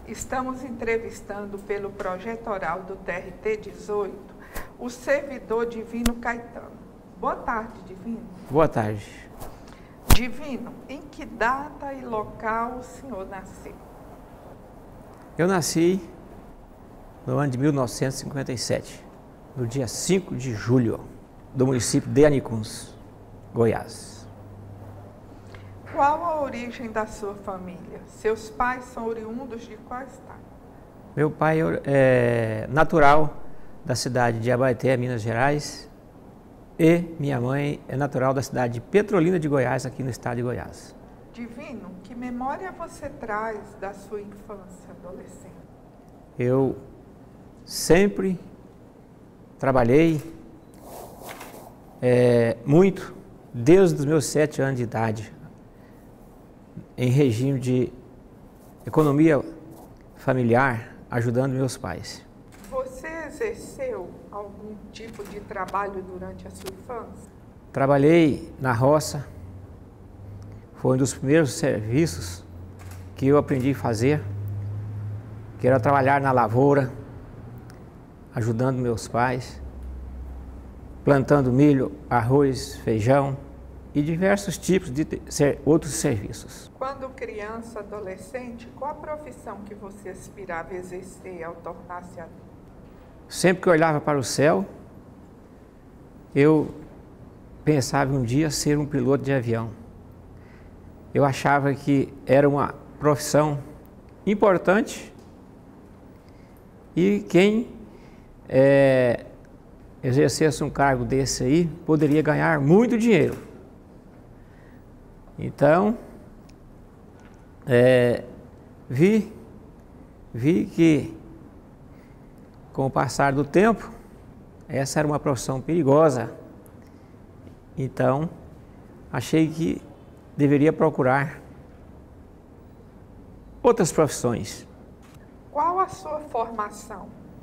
Estamos entrevistando pelo projeto oral do TRT-18 o servidor Divino Caetano. Boa tarde, Divino. Boa tarde. Divino, em que data e local o senhor nasceu? Eu nasci no ano de 1957, no dia 5 de julho, do município de Anicuns, Goiás. Qual a origem da sua família? Seus pais são oriundos de qual estado? Meu pai é natural da cidade de Abaeté, Minas Gerais, e minha mãe é natural da cidade de Petrolina de Goiás, aqui no estado de Goiás. Divino, que memória você traz da sua infância, adolescente? Eu sempre trabalhei muito, desde os meus 7 anos de idade, em regime de economia familiar, ajudando meus pais. Você exerceu algum tipo de trabalho durante a sua infância? Trabalhei na roça, foi um dos primeiros serviços que eu aprendi a fazer, que era trabalhar na lavoura, ajudando meus pais, plantando milho, arroz, feijão e diversos tipos de outros serviços. Quando criança, adolescente, qual a profissão que você aspirava a exercer ao tornar-se adulto? Sempre que eu olhava para o céu, eu pensava um dia ser um piloto de avião. Eu achava que era uma profissão importante e quem exercesse um cargo desse aí poderia ganhar muito dinheiro. Então, vi que com o passar do tempo, essa era uma profissão perigosa. Então, achei que deveria procurar outras profissões. Qual a sua formação?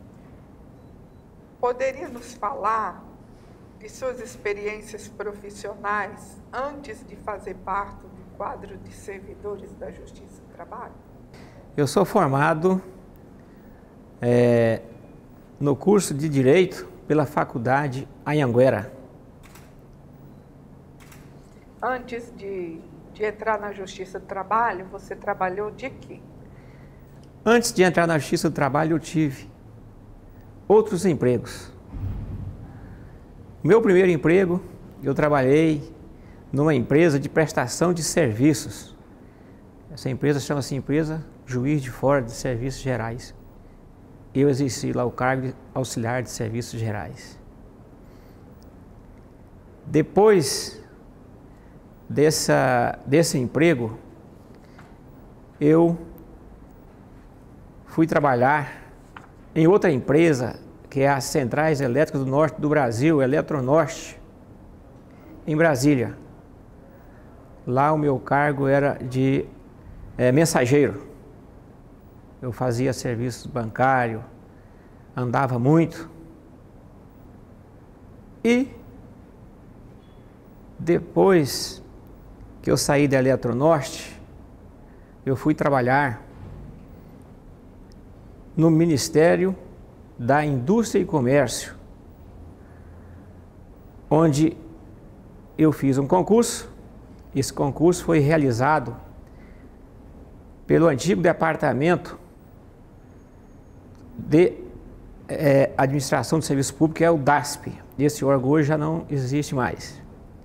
Poderia nos falar de suas experiências profissionais antes de fazer parte do quadro de servidores da Justiça do Trabalho? Eu sou formado no curso de Direito pela Faculdade Anhanguera. Antes de entrar na Justiça do Trabalho, você trabalhou de quê? Antes de entrar na Justiça do Trabalho, eu tive outros empregos. Meu primeiro emprego, eu trabalhei numa empresa de prestação de serviços. Essa empresa chama-se Empresa Juiz de Fora de Serviços Gerais. Eu exerci lá o cargo de auxiliar de serviços gerais. Depois desse emprego, eu fui trabalhar em outra empresa, que é as Centrais Elétricas do Norte do Brasil, Eletronorte, em Brasília. Lá o meu cargo era de mensageiro. Eu fazia serviços bancários, andava muito. E depois que eu saí da Eletronorte, eu fui trabalhar no Ministério da Indústria e Comércio, onde eu fiz um concurso. Esse concurso foi realizado pelo antigo Departamento de Administração do Serviço Público, que é o DASP. Esse órgão hoje já não existe mais.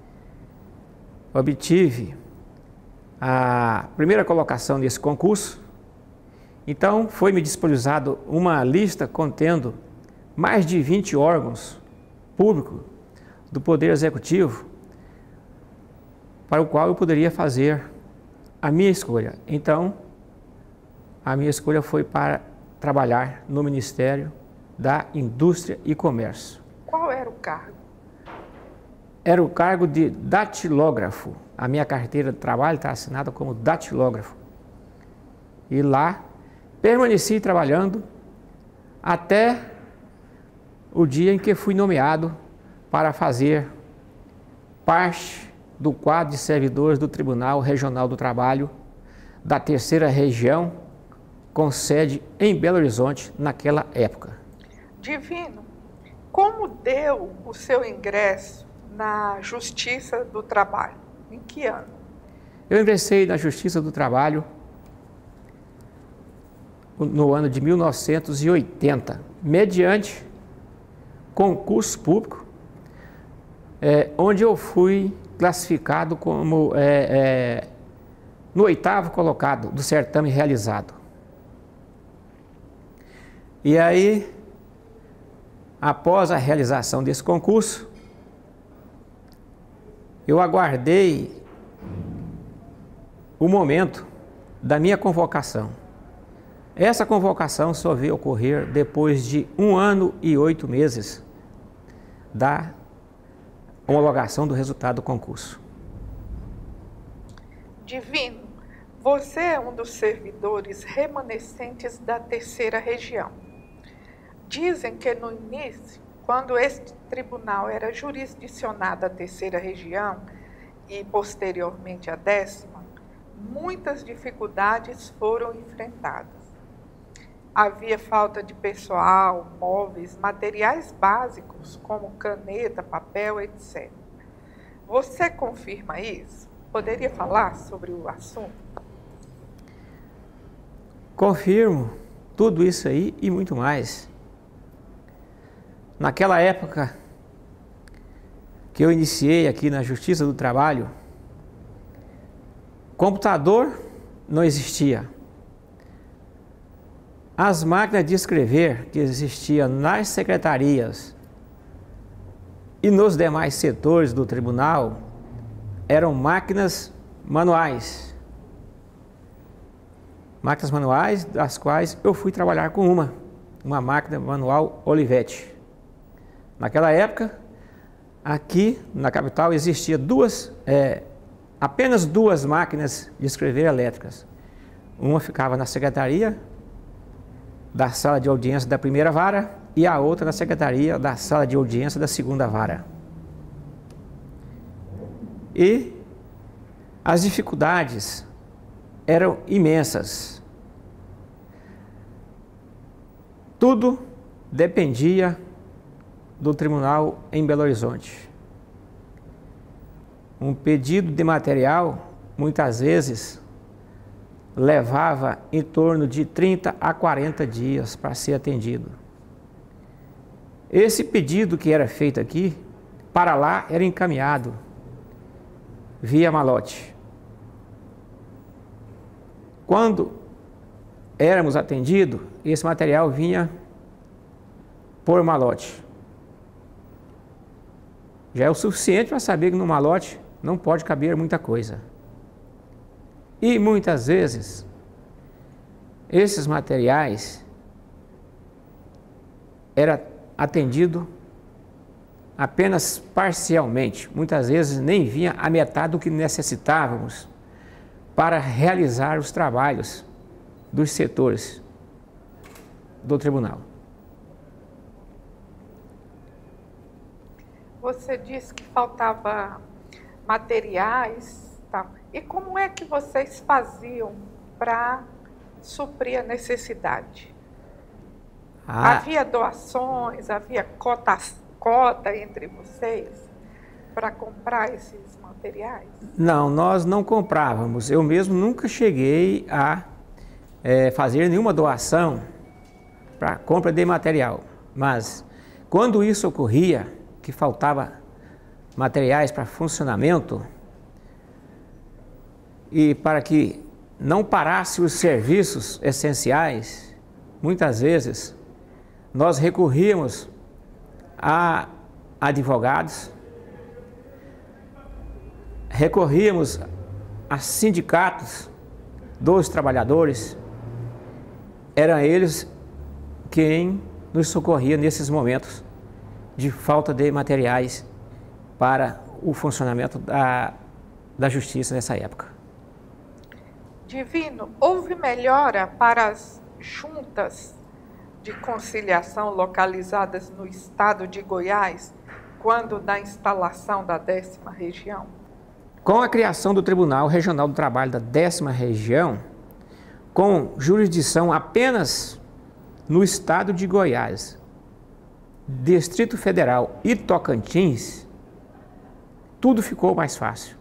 Obtive a primeira colocação nesse concurso. Então, foi-me disponibilizado uma lista contendo mais de 20 órgãos públicos do Poder Executivo para o qual eu poderia fazer a minha escolha. Então, a minha escolha foi para trabalhar no Ministério da Indústria e Comércio. Qual era o cargo? Era o cargo de datilógrafo. A minha carteira de trabalho está assinada como datilógrafo. E lá permaneci trabalhando até o dia em que fui nomeado para fazer parte do quadro de servidores do Tribunal Regional do Trabalho da Terceira Região, com sede em Belo Horizonte naquela época. Divino, como deu o seu ingresso na Justiça do Trabalho? Em que ano? Eu ingressei na Justiça do Trabalho no ano de 1980, mediante concurso público, onde eu fui classificado como no 8º colocado do certame realizado. E aí, após a realização desse concurso, eu aguardei o momento da minha convocação. Essa convocação só veio ocorrer depois de 1 ano e 8 meses da homologação do resultado do concurso. Divino, você é um dos servidores remanescentes da terceira região. Dizem que no início, quando este tribunal era jurisdicionado à terceira região e posteriormente à 10ª, muitas dificuldades foram enfrentadas. Havia falta de pessoal, móveis, materiais básicos como caneta, papel, etc. Você confirma isso? Poderia falar sobre o assunto? Confirmo tudo isso aí e muito mais. Naquela época que eu iniciei aqui na Justiça do Trabalho, computador não existia. As máquinas de escrever que existiam nas secretarias e nos demais setores do tribunal eram máquinas manuais. Máquinas manuais, das quais eu fui trabalhar com uma máquina manual Olivetti. Naquela época, aqui na capital existia apenas 2 máquinas de escrever elétricas. Uma ficava na secretaria da sala de audiência da 1ª vara e a outra na secretaria da sala de audiência da 2ª vara. E as dificuldades eram imensas. Tudo dependia do tribunal em Belo Horizonte. Um pedido de material, muitas vezes, levava em torno de 30 a 40 dias para ser atendido. Esse pedido que era feito aqui, para lá era encaminhado via malote. Quando éramos atendidos, esse material vinha por malote. Já é o suficiente para saber que no malote não pode caber muita coisa. E muitas vezes, esses materiais era atendido apenas parcialmente. Muitas vezes nem vinha a metade do que necessitávamos para realizar os trabalhos dos setores do tribunal. Você disse que faltava materiais, tal. E como é que vocês faziam para suprir a necessidade? Havia doações, havia cota entre vocês para comprar esses materiais? Não, nós não comprávamos. Eu mesmo nunca cheguei a fazer nenhuma doação para compra de material. Mas quando isso ocorria, que faltava materiais para funcionamento e para que não parasse os serviços essenciais, muitas vezes nós recorríamos a advogados, recorríamos a sindicatos dos trabalhadores. Eram eles quem nos socorria nesses momentos de falta de materiais para o funcionamento da justiça nessa época. Divino, houve melhora para as juntas de conciliação localizadas no estado de Goiás quando da instalação da 10ª região? Com a criação do Tribunal Regional do Trabalho da 10ª região, com jurisdição apenas no estado de Goiás, Distrito Federal e Tocantins, tudo ficou mais fácil.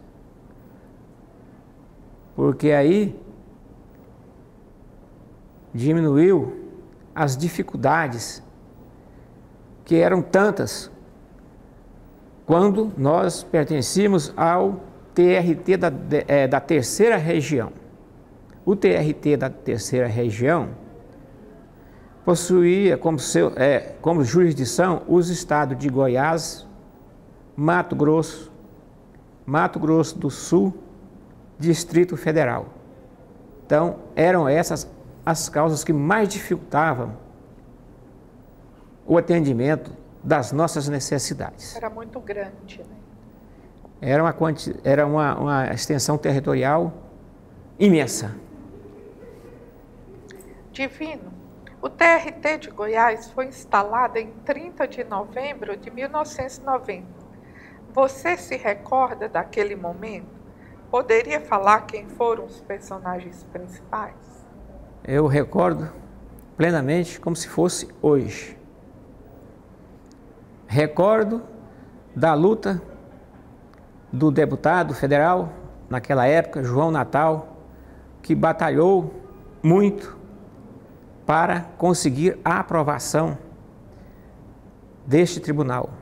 Porque aí diminuiu as dificuldades que eram tantas quando nós pertencíamos ao TRT da terceira região. O TRT da terceira região possuía como jurisdição os estados de Goiás, Mato Grosso do Sul, Distrito Federal. Então, eram essas as causas que mais dificultavam o atendimento das nossas necessidades. Era muito grande, né? Era uma extensão territorial imensa. Divino, o TRT de Goiás foi instalado em 30 de novembro de 1990. Você se recorda daquele momento? Poderia falar quem foram os personagens principais? Eu recordo plenamente como se fosse hoje. Recordo da luta do deputado federal, naquela época, João Natal, que batalhou muito para conseguir a aprovação deste tribunal.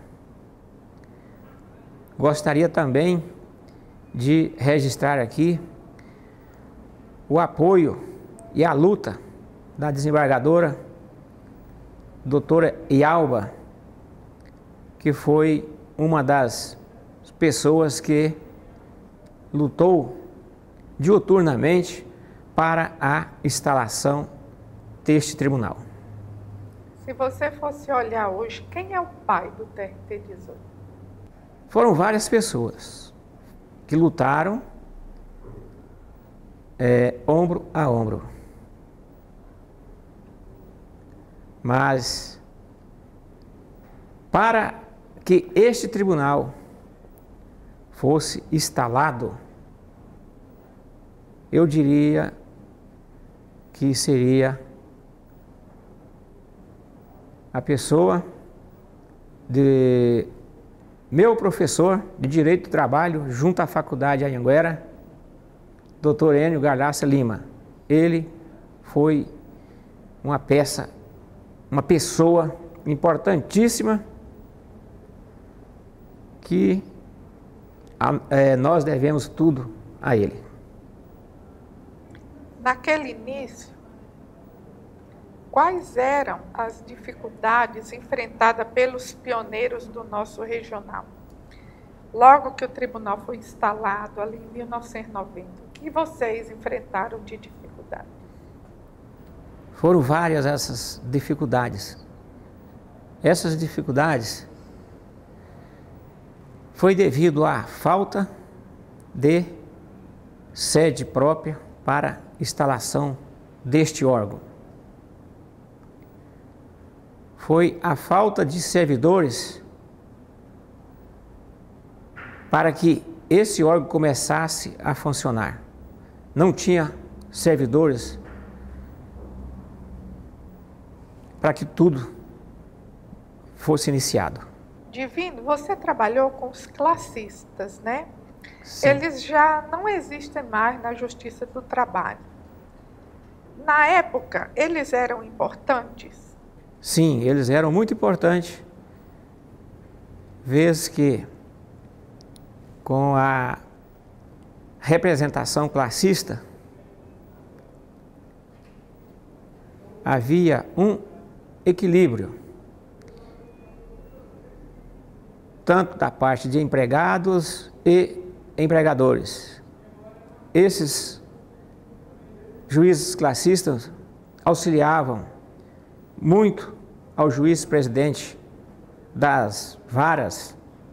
Gostaria também de registrar aqui o apoio e a luta da desembargadora doutora Yalba, que foi uma das pessoas que lutou diuturnamente para a instalação deste tribunal. Se você fosse olhar hoje, quem é o pai do TRT 18? Foram várias pessoas que lutaram ombro a ombro. Mas, para que este tribunal fosse instalado, eu diria que seria a pessoa de meu professor de Direito do Trabalho junto à Faculdade Anhanguera, Dr. Enio Galhaça Lima. Ele foi uma pessoa importantíssima que nós devemos tudo a ele. Naquele início, quais eram as dificuldades enfrentadas pelos pioneiros do nosso regional? Logo que o tribunal foi instalado, ali em 1990, o que vocês enfrentaram de dificuldade? Foram várias essas dificuldades. Essas dificuldades foi devido à falta de sede própria para instalação deste órgão. Foi a falta de servidores para que esse órgão começasse a funcionar. Não tinha servidores para que tudo fosse iniciado. Divino, você trabalhou com os classistas, né? Sim. Eles já não existem mais na Justiça do Trabalho. Na época, eles eram importantes? Sim, eles eram muito importantes, vez que com a representação classista havia um equilíbrio, tanto da parte de empregados e empregadores. Esses juízes classistas auxiliavam muito ao juiz presidente das varas.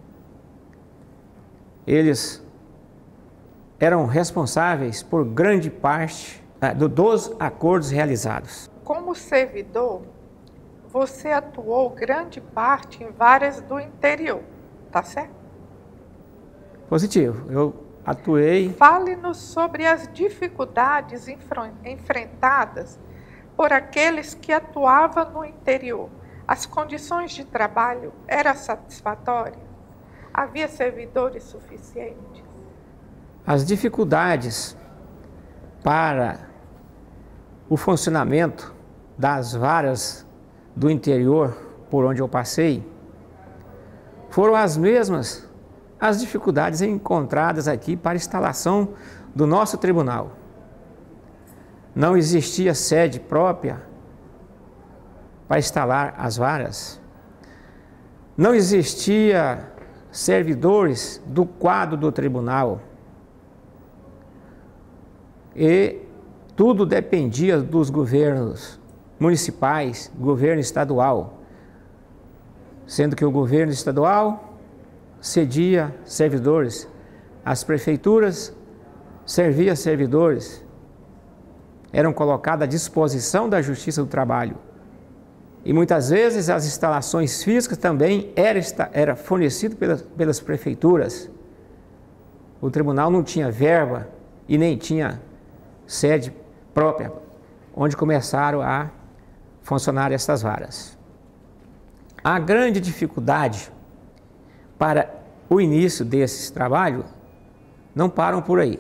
Eles eram responsáveis por grande parte dos acordos realizados. Como servidor, você atuou grande parte em várias do interior, tá certo? Positivo. Eu Atuei. Fale-nos sobre as dificuldades enfrentadas por aqueles que atuavam no interior. As condições de trabalho eram satisfatórias? Havia servidores suficientes? As dificuldades para o funcionamento das varas do interior por onde eu passei foram as mesmas as dificuldades encontradas aqui para a instalação do nosso tribunal. Não existia sede própria para instalar as varas. Não existia servidores do quadro do tribunal. E tudo dependia dos governos municipais, governo estadual, sendo que o governo estadual cedia servidores, as prefeituras serviam servidores, eram colocados à disposição da Justiça do Trabalho. E muitas vezes as instalações físicas também eram fornecidas pelas prefeituras. O tribunal não tinha verba e nem tinha sede própria, onde começaram a funcionar essas varas. A grande dificuldade para o início desses trabalhos não param por aí.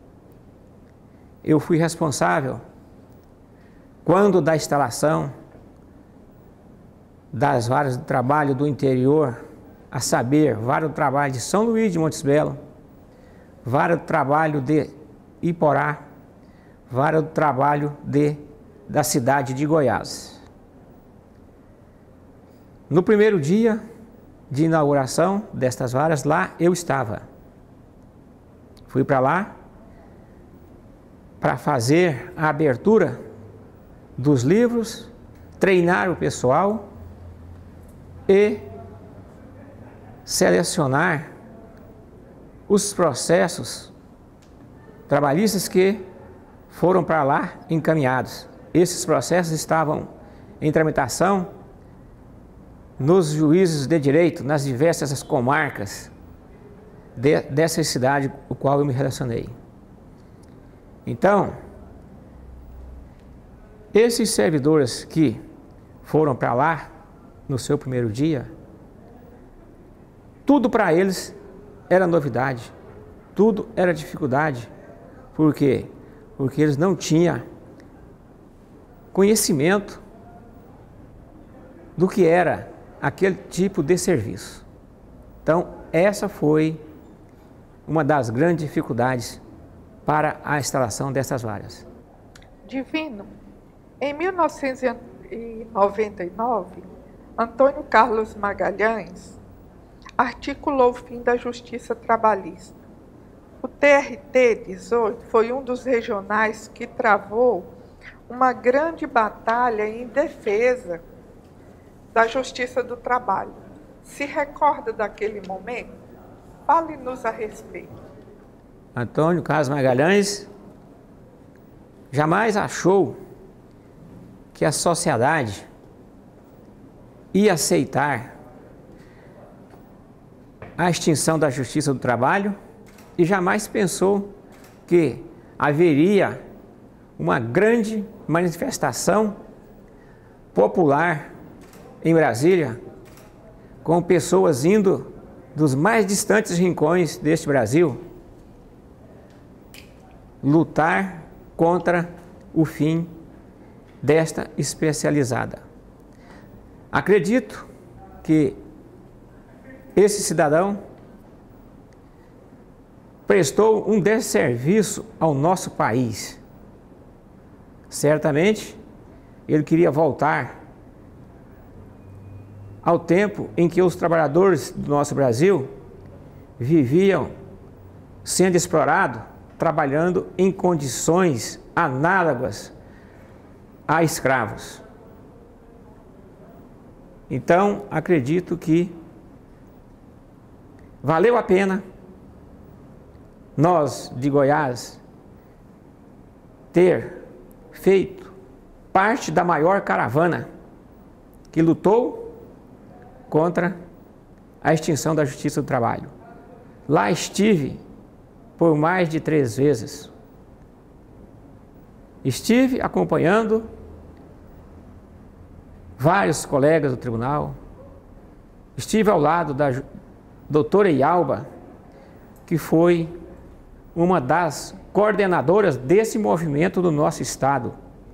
Eu fui responsável, quando da instalação das varas de trabalho do interior, a saber, vara do trabalho de São Luís de Montes Belos, vara do trabalho de Iporá, vara do trabalho da cidade de Goiás. No primeiro dia de inauguração destas varas, lá eu estava. Fui para lá para fazer a abertura dos livros, treinar o pessoal e selecionar os processos trabalhistas que foram para lá encaminhados. Esses processos estavam em tramitação nos juízes de direito, nas diversas comarcas dessa cidade com a qual eu me relacionei. Então, esses servidores que foram para lá no seu primeiro dia, tudo para eles era novidade, tudo era dificuldade. Por quê? Porque eles não tinham conhecimento do que era aquele tipo de serviço. Então, essa foi uma das grandes dificuldades para a instalação dessas varas. Divino, em 1999, Antônio Carlos Magalhães articulou o fim da justiça trabalhista. O TRT 18 foi um dos regionais que travou uma grande batalha em defesa da justiça do trabalho. Se recorda daquele momento? Fale-nos a respeito. Antônio Carlos Magalhães jamais achou que a sociedade ia aceitar a extinção da justiça do trabalho e jamais pensou que haveria uma grande manifestação popular em Brasília, com pessoas indo dos mais distantes rincões deste Brasil lutar contra o fim desta especializada. Acredito que esse cidadão prestou um desserviço ao nosso país. Certamente, ele queria voltar ao tempo em que os trabalhadores do nosso Brasil viviam sendo explorados, trabalhando em condições análogas a escravos. Então, acredito que valeu a pena nós, de Goiás, ter feito parte da maior caravana que lutou contra a extinção da justiça do trabalho. Lá estive por mais de 3 vezes. Estive acompanhando vários colegas do tribunal, estive ao lado da doutora Ialba, que foi uma das coordenadoras desse movimento do nosso estado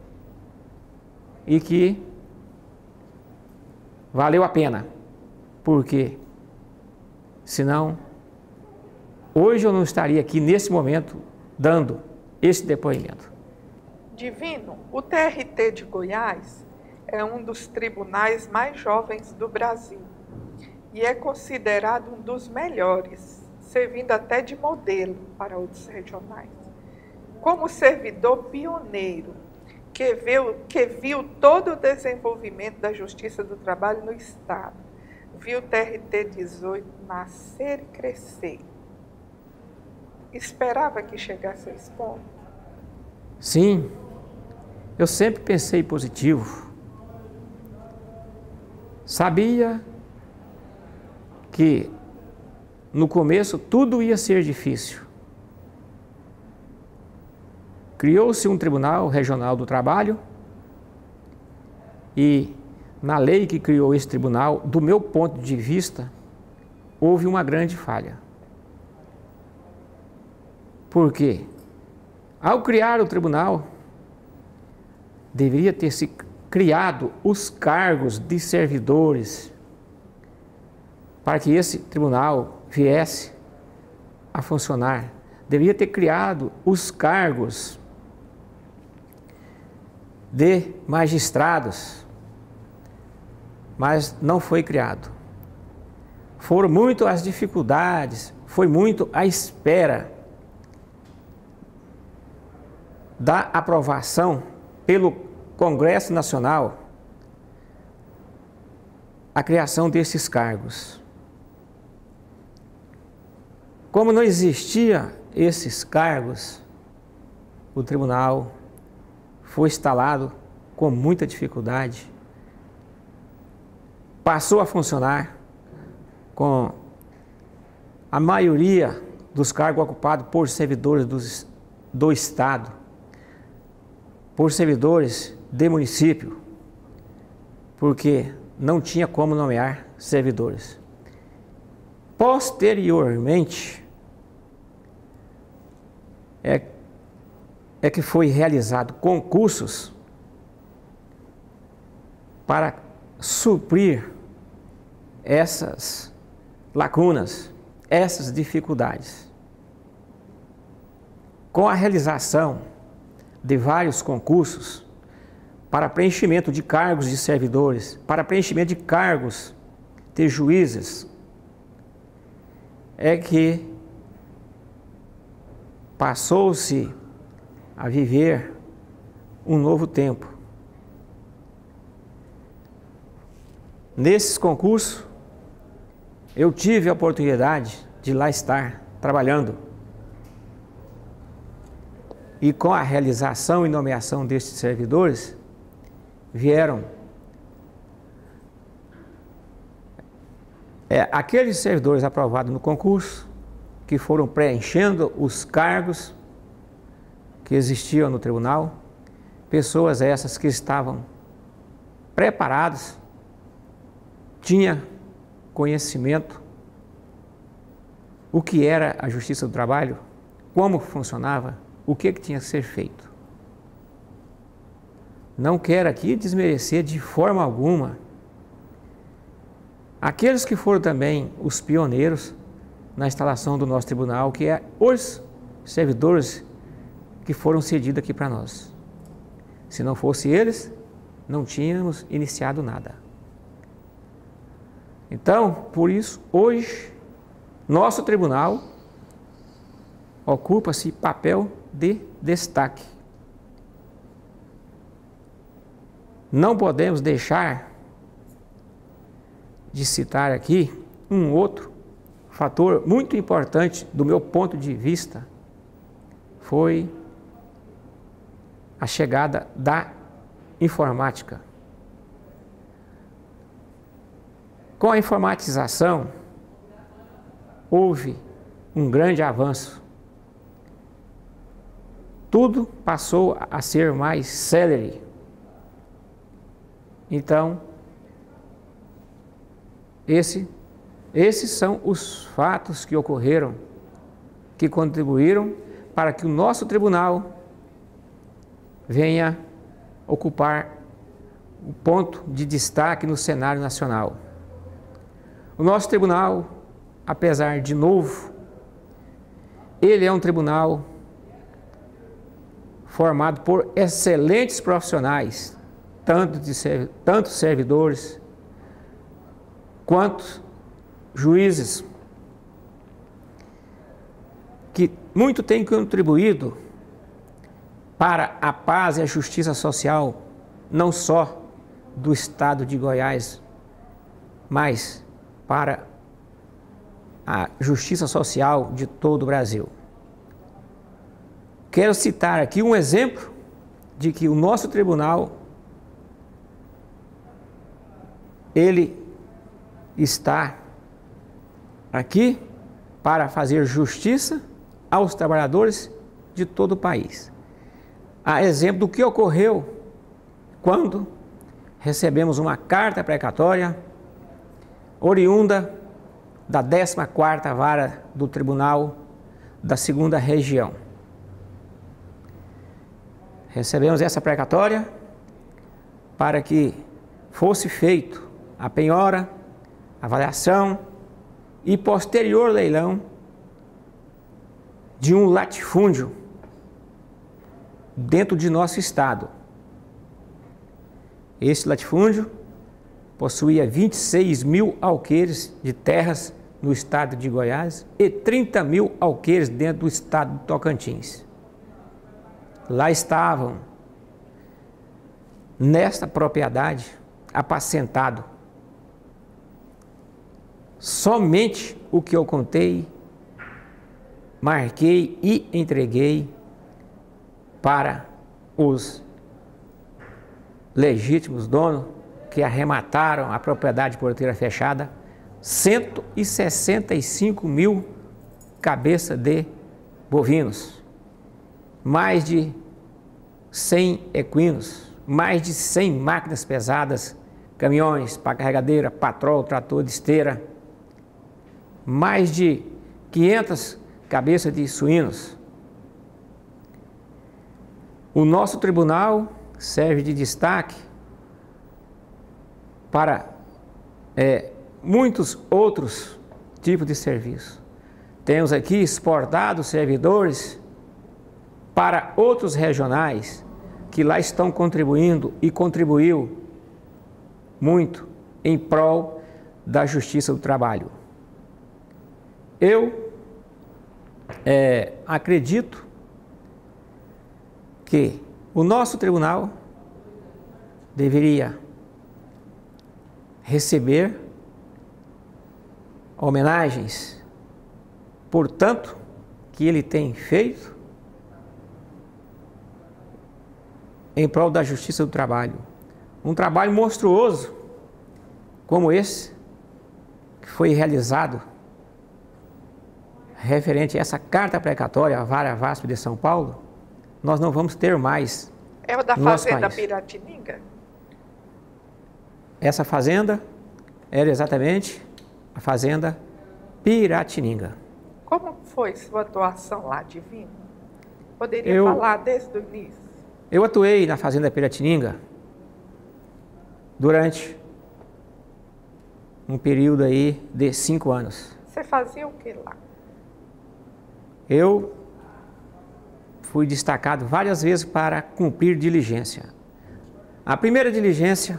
e que valeu a pena, porque senão hoje eu não estaria aqui nesse momento dando esse depoimento. Divino, o TRT de Goiás é um dos tribunais mais jovens do Brasil e é considerado um dos melhores, servindo até de modelo para outros regionais. Como servidor pioneiro, que viu todo o desenvolvimento da Justiça do Trabalho no Estado, viu o TRT 18 nascer e crescer. Esperava que chegasse a esse ponto? Sim, eu sempre pensei positivo. Sabia que no começo tudo ia ser difícil. Criou-se um Tribunal Regional do Trabalho e na lei que criou esse tribunal, do meu ponto de vista, houve uma grande falha. Por quê? Ao criar o tribunal, deveria ter se criado os cargos de servidores para que esse tribunal viesse a funcionar. Deveria ter criado os cargos de magistrados, mas não foi criado. Foram muito as dificuldades, foi muito a espera da aprovação pelo Congresso Nacional a criação desses cargos. Como não existia esses cargos, o tribunal foi instalado com muita dificuldade, passou a funcionar com a maioria dos cargos ocupados por servidores do Estado, por servidores de município, porque não tinha como nomear servidores. Posteriormente, é que foi realizado concursos para suprir essas lacunas, essas dificuldades. Com a realização de vários concursos para preenchimento de cargos de servidores, para preenchimento de cargos de juízes, é que passou-se a viver um novo tempo. Nesses concursos, eu tive a oportunidade de lá estar trabalhando. E com a realização e nomeação destes servidores, vieram aqueles servidores aprovados no concurso, que foram preenchendo os cargos que existiam no tribunal, pessoas essas que estavam preparadas, tinham conhecimento o que era a Justiça do Trabalho, como funcionava, o que tinha que ser feito. Não quero aqui desmerecer de forma alguma aqueles que foram também os pioneiros na instalação do nosso tribunal, que é os servidores que foram cedidos aqui para nós. Se não fosse eles, não tínhamos iniciado nada. Então, por isso, hoje, nosso tribunal ocupa-se papel de destaque. Não podemos deixar de citar aqui um outro fator muito importante do meu ponto de vista, foi a chegada da informática. Com a informatização, houve um grande avanço tudo passou a ser mais célere. Então, esses são os fatos que ocorreram, que contribuíram para que o nosso tribunal venha ocupar o ponto de destaque no cenário nacional. O nosso tribunal, apesar de novo, ele é um tribunal formado por excelentes profissionais, tanto servidores quanto juízes, que muito têm contribuído para a paz e a justiça social, não só do estado de Goiás, mas para a justiça social de todo o Brasil. Quero citar aqui um exemplo de que o nosso tribunal, ele está aqui para fazer justiça aos trabalhadores de todo o país. A exemplo do que ocorreu quando recebemos uma carta precatória oriunda da 14ª Vara do Tribunal da 2ª Região. Recebemos essa precatória para que fosse feito a penhora, avaliação e posterior leilão de um latifúndio dentro de nosso estado. Esse latifúndio possuía 26 mil alqueires de terras no estado de Goiás e 30 mil alqueires dentro do estado de Tocantins. Lá estavam, nesta propriedade, apacentado somente o que eu contei, marquei e entreguei para os legítimos donos que arremataram a propriedade porteira fechada, 165 mil cabeças de bovinos, mais de 100 equinos, mais de 100 máquinas pesadas, caminhões, pá carregadeira, patrol, trator de esteira, mais de 500 cabeças de suínos. O nosso tribunal serve de destaque para muitos outros tipos de serviço. Temos aqui exportados servidores para outros regionais que lá estão contribuindo e contribuiu muito em prol da justiça do trabalho. Eu acredito que o nosso tribunal deveria receber homenagens por tanto que ele tem feito em prol da justiça do trabalho. Um trabalho monstruoso como esse que foi realizado referente a essa carta precatória à Vara VASP de São Paulo, nós não vamos ter mais. É o da Fazenda Piratininga? Essa fazenda era exatamente a Fazenda Piratininga. Como foi sua atuação lá, Divino? Poderia falar desde o início? Eu atuei na Fazenda Piratininga durante um período aí de 5 anos. Você fazia o que lá? Eu fui destacado várias vezes para cumprir diligência. A primeira diligência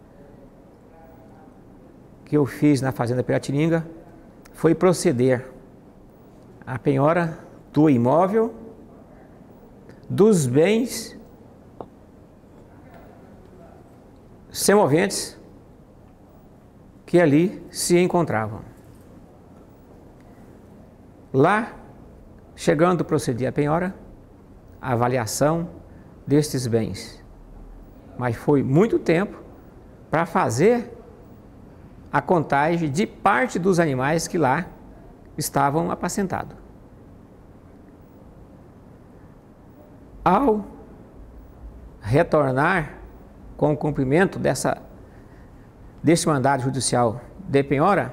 que eu fiz na Fazenda Piratininga foi proceder à penhora do imóvel, dos bens semoventes que ali se encontravam. Lá, chegando, procedi à penhora, a avaliação destes bens. Mas foi muito tempo para fazer a contagem de parte dos animais que lá estavam apacentados. Ao retornar com o cumprimento desse mandado judicial de penhora,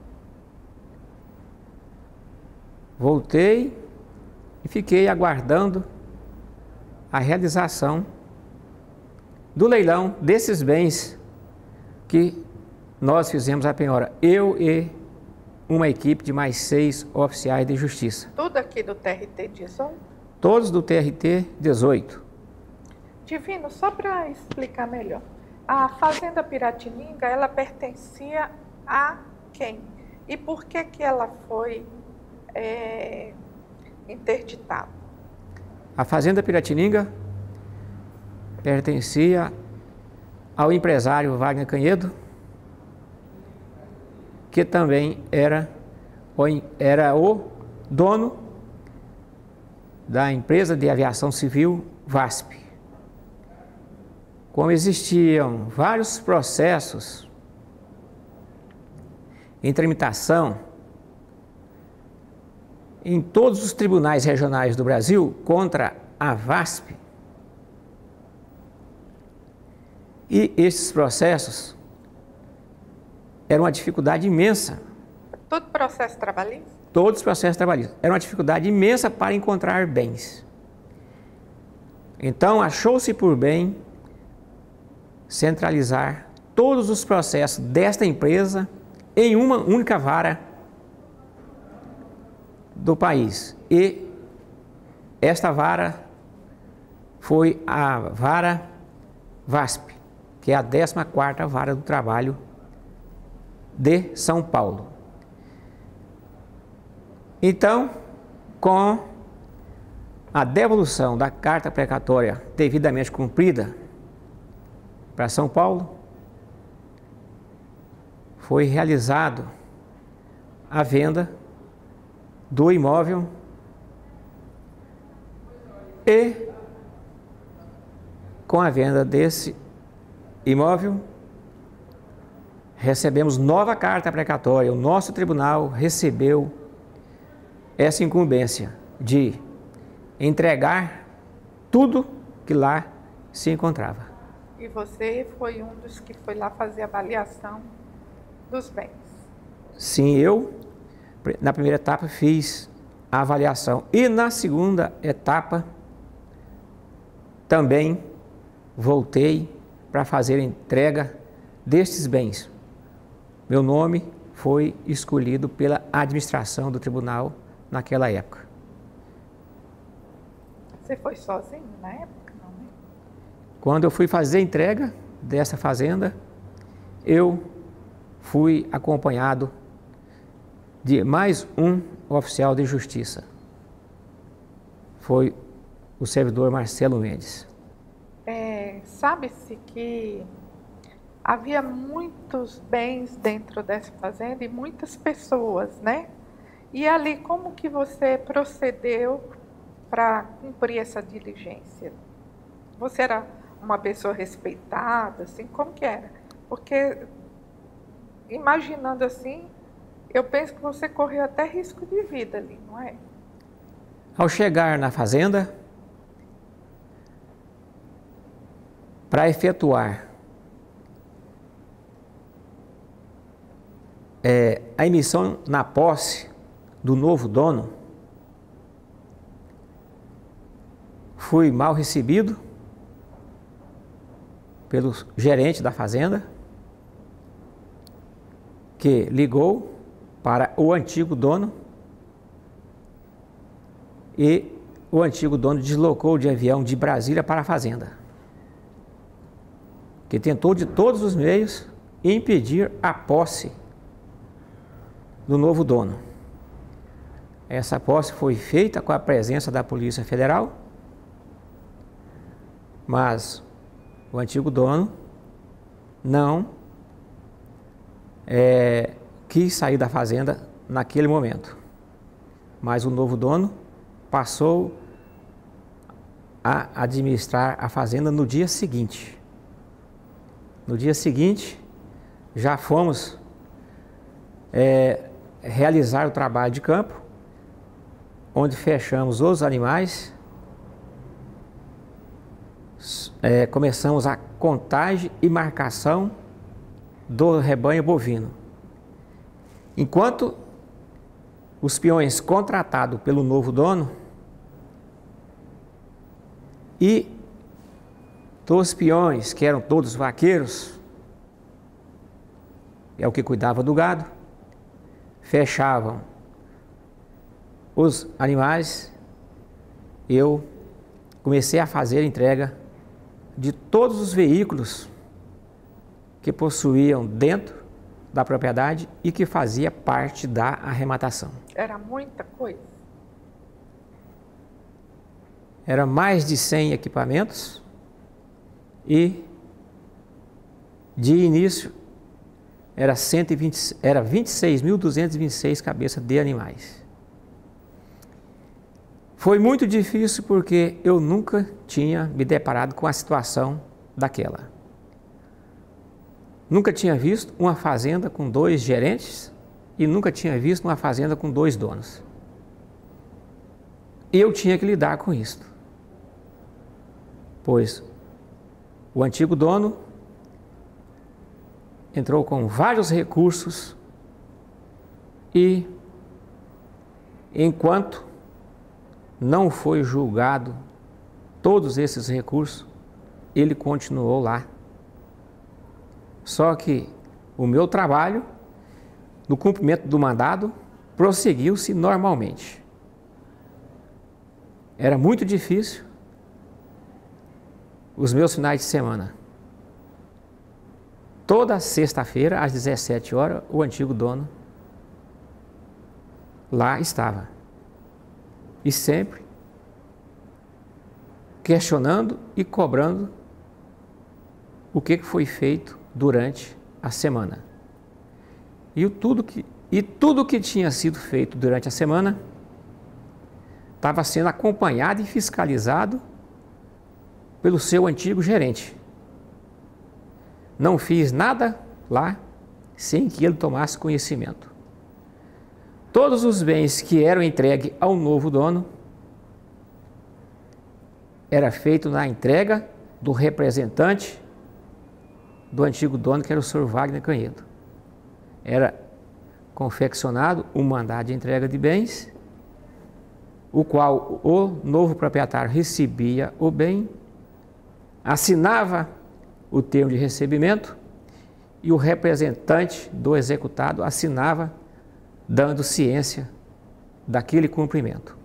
voltei e fiquei aguardando a realização do leilão desses bens que nós fizemos a penhora, eu e uma equipe de mais 6 oficiais de justiça. Tudo aqui do TRT 18? Todos do TRT 18. Divino, só para explicar melhor, a Fazenda Piratininga, ela pertencia a quem? E por que que ela foi interditada? A Fazenda Piratininga pertencia ao empresário Wagner Canhedo, que também era o dono da empresa de aviação civil VASP. Como existiam vários processos em tramitação em todos os tribunais regionais do Brasil contra a VASP, e esses processos eram uma dificuldade imensa. Todo processo trabalhista? Todos os processos trabalhistas. Era uma dificuldade imensa para encontrar bens. Então, achou-se por bem centralizar todos os processos desta empresa em uma única vara do país. E esta vara foi a vara VASP, que é a 14ª Vara do Trabalho de São Paulo. Então, com a devolução da carta precatória devidamente cumprida para São Paulo, foi realizado a venda do imóvel e, com a venda desse imóvel, recebemos nova carta precatória. O nosso tribunal recebeu essa incumbência de entregar tudo que lá se encontrava. E você foi um dos que foi lá fazer a avaliação dos bens? Sim, eu, na primeira etapa, fiz a avaliação. E na segunda etapa, também voltei para fazer a entrega destes bens. Meu nome foi escolhido pela administração do tribunal naquela época. Você foi sozinho na época, não, né? Quando eu fui fazer a entrega dessa fazenda, eu fui acompanhado de mais um oficial de justiça. Foi o servidor Marcelo Mendes. Sabe-se que havia muitos bens dentro dessa fazenda e muitas pessoas, né? E ali, como que você procedeu para cumprir essa diligência? Você era uma pessoa respeitada, assim, como que era? Porque, imaginando assim, eu penso que você correu até risco de vida ali, não é? Ao chegar na fazenda, para efetuar a emissão na posse do novo dono, fui mal recebido pelo gerente da fazenda, que ligou para o antigo dono e o antigo dono deslocou de avião de Brasília para a fazenda, que tentou de todos os meios impedir a posse do novo dono. Essa posse foi feita com a presença da Polícia Federal, mas o antigo dono não quis sair da fazenda naquele momento. Mas o novo dono passou a administrar a fazenda no dia seguinte. No dia seguinte, já fomos realizar o trabalho de campo, onde fechamos os animais começamos a contagem e marcação do rebanho bovino. Enquanto os peões contratados pelo novo dono e dos peões, que eram todos vaqueiros, é o que cuidava do gado, fechavam os animais, eu comecei a fazer a entrega de todos os veículos que possuíam dentro da propriedade e que fazia parte da arrematação. Era muita coisa? Era mais de 100 equipamentos e de início era 26.226 cabeças de animais. Foi muito difícil porque eu nunca tinha me deparado com a situação daquela. Nunca tinha visto uma fazenda com 2 gerentes e nunca tinha visto uma fazenda com 2 donos. Eu tinha que lidar com isso, pois o antigo dono entrou com vários recursos e, enquanto não foi julgado todos esses recursos, ele continuou lá. Só que o meu trabalho, no cumprimento do mandado, prosseguiu-se normalmente. Era muito difícil os meus finais de semana. Toda sexta-feira, às 17 horas, o antigo dono lá estava. E sempre questionando e cobrando o que foi feito durante a semana. E tudo que tinha sido feito durante a semana estava sendo acompanhado e fiscalizado pelo seu antigo gerente. Não fiz nada lá sem que ele tomasse conhecimento. Todos os bens que eram entregues ao novo dono era feito na entrega do representante do antigo dono, que era o Sr. Wagner Canhedo. Era confeccionado um mandado de entrega de bens, o qual o novo proprietário recebia o bem, assinava o termo de recebimento e o representante do executado assinava, dando ciência daquele cumprimento.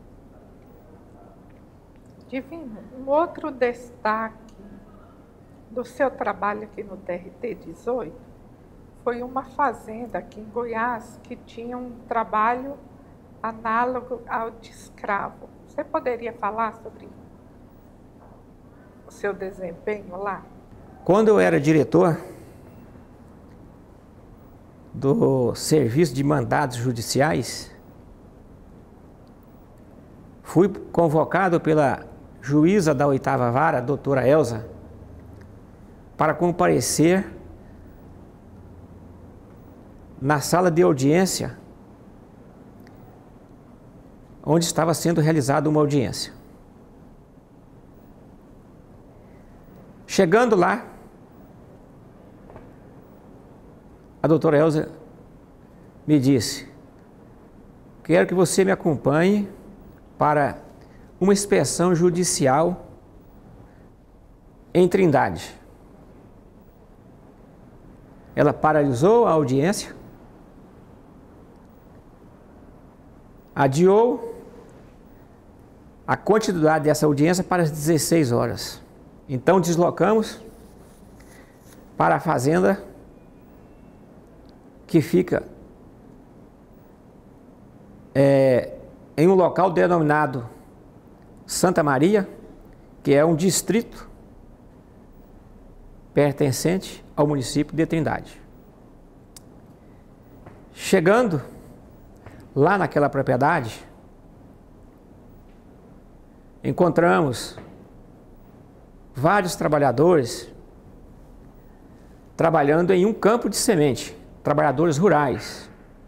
Divino, um outro destaque do seu trabalho aqui no TRT 18 foi uma fazenda aqui em Goiás que tinha um trabalho análogo ao de escravo. Você poderia falar sobre o seu desempenho lá? Quando eu era diretor do Serviço de Mandados Judiciais, fui convocado pela juíza da 8ª Vara, a doutora Elza, para comparecer na sala de audiência onde estava sendo realizada uma audiência. Chegando lá, a doutora Elza me disse: quero que você me acompanhe para uma inspeção judicial em Trindade. Ela paralisou a audiência, adiou a continuidade dessa audiência para as 16 horas. Então deslocamos para a fazenda que fica em um local denominado Santa Maria, que é um distrito pertencente ao município de Trindade. Chegando lá naquela propriedade, encontramos vários trabalhadores trabalhando em um campo de semente, trabalhadores rurais.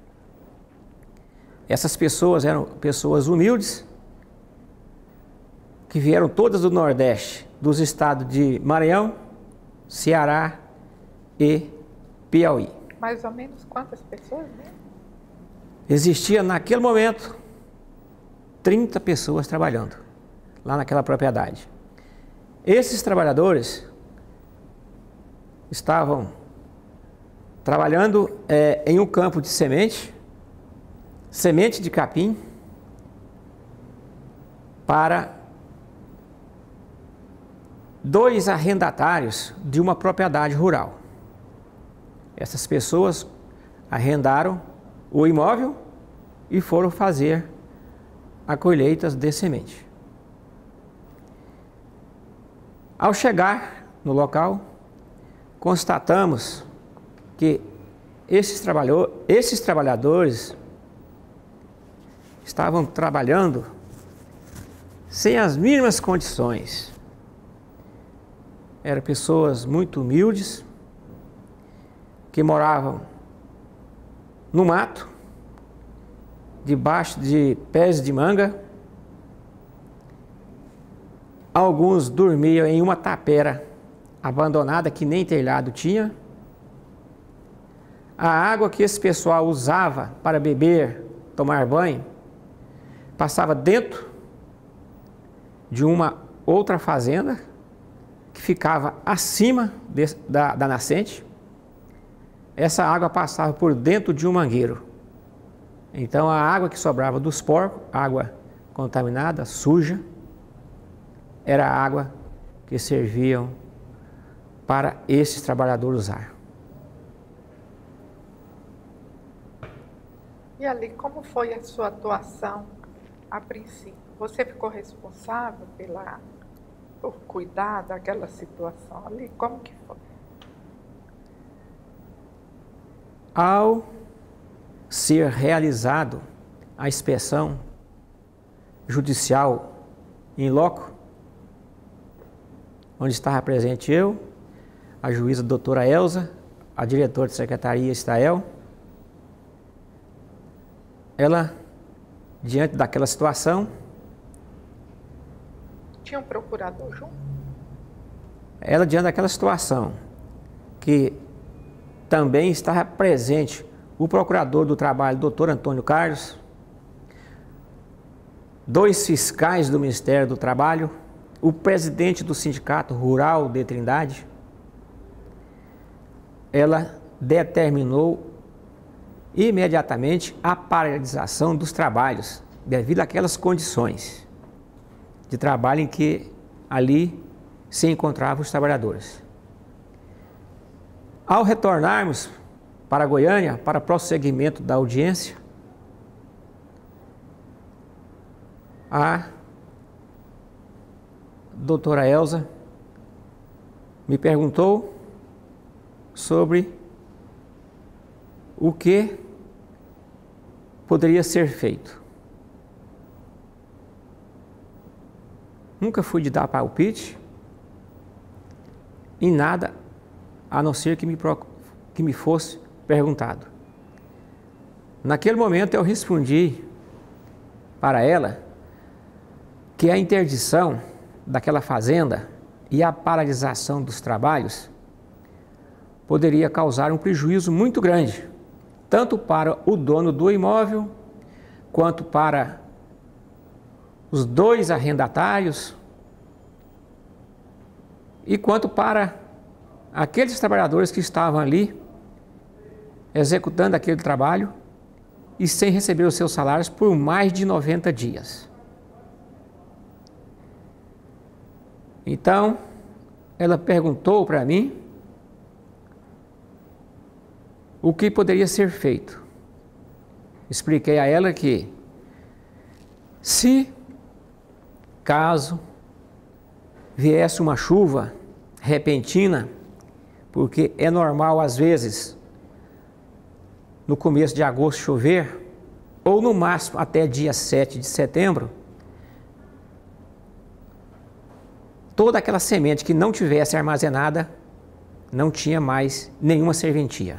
Essas pessoas eram pessoas humildes, que vieram todas do Nordeste dos estados de Maranhão, Ceará e Piauí. Mais ou menos quantas pessoas, né? Existia naquele momento 30 pessoas trabalhando lá naquela propriedade. Esses trabalhadores estavam trabalhando em um campo de semente de capim, para 2 arrendatários de uma propriedade rural. Essas pessoas arrendaram o imóvel e foram fazer a colheita de semente. Ao chegar no local, constatamos que esses trabalhadores estavam trabalhando sem as mínimas condições. Eram pessoas muito humildes, que moravam no mato, debaixo de pés de manga. Alguns dormiam em uma tapera abandonada que nem telhado tinha. A água que esse pessoal usava para beber, tomar banho, passava dentro de uma outra fazenda que ficava acima da nascente. Essa água passava por dentro de um mangueiro. Então a água que sobrava dos porcos, água contaminada, suja, era a água que serviam para esses trabalhadores usar. E ali, como foi a sua atuação a princípio? Você ficou responsável por cuidar daquela situação ali? Como que foi? Ao ser realizado a inspeção judicial em loco, onde estava presente eu, a juíza doutora Elza, a diretora de secretaria Estael, ela, diante daquela situação... Tinha um procurador junto? Ela, diante daquela situação, que também estava presente o procurador do trabalho, doutor Antônio Carlos, 2 fiscais do Ministério do Trabalho, o presidente do Sindicato Rural de Trindade, ela determinou imediatamente a paralisação dos trabalhos, devido àquelas condições de trabalho em que ali se encontravam os trabalhadores. Ao retornarmos para Goiânia, para prosseguimento da audiência, a doutora Elza me perguntou sobre o que poderia ser feito. Nunca fui de dar palpite em nada, a não ser que me fosse perguntado. Naquele momento eu respondi para ela que a interdição daquela fazenda e a paralisação dos trabalhos poderia causar um prejuízo muito grande, tanto para o dono do imóvel, quanto para os 2 arrendatários e quanto para aqueles trabalhadores que estavam ali executando aquele trabalho e sem receber os seus salários por mais de 90 dias. Então, ela perguntou para mim o que poderia ser feito. Expliquei a ela que, se caso viesse uma chuva repentina, porque é normal às vezes no começo de agosto chover, ou no máximo até dia 7 de setembro, toda aquela semente que não tivesse armazenada não tinha mais nenhuma serventia.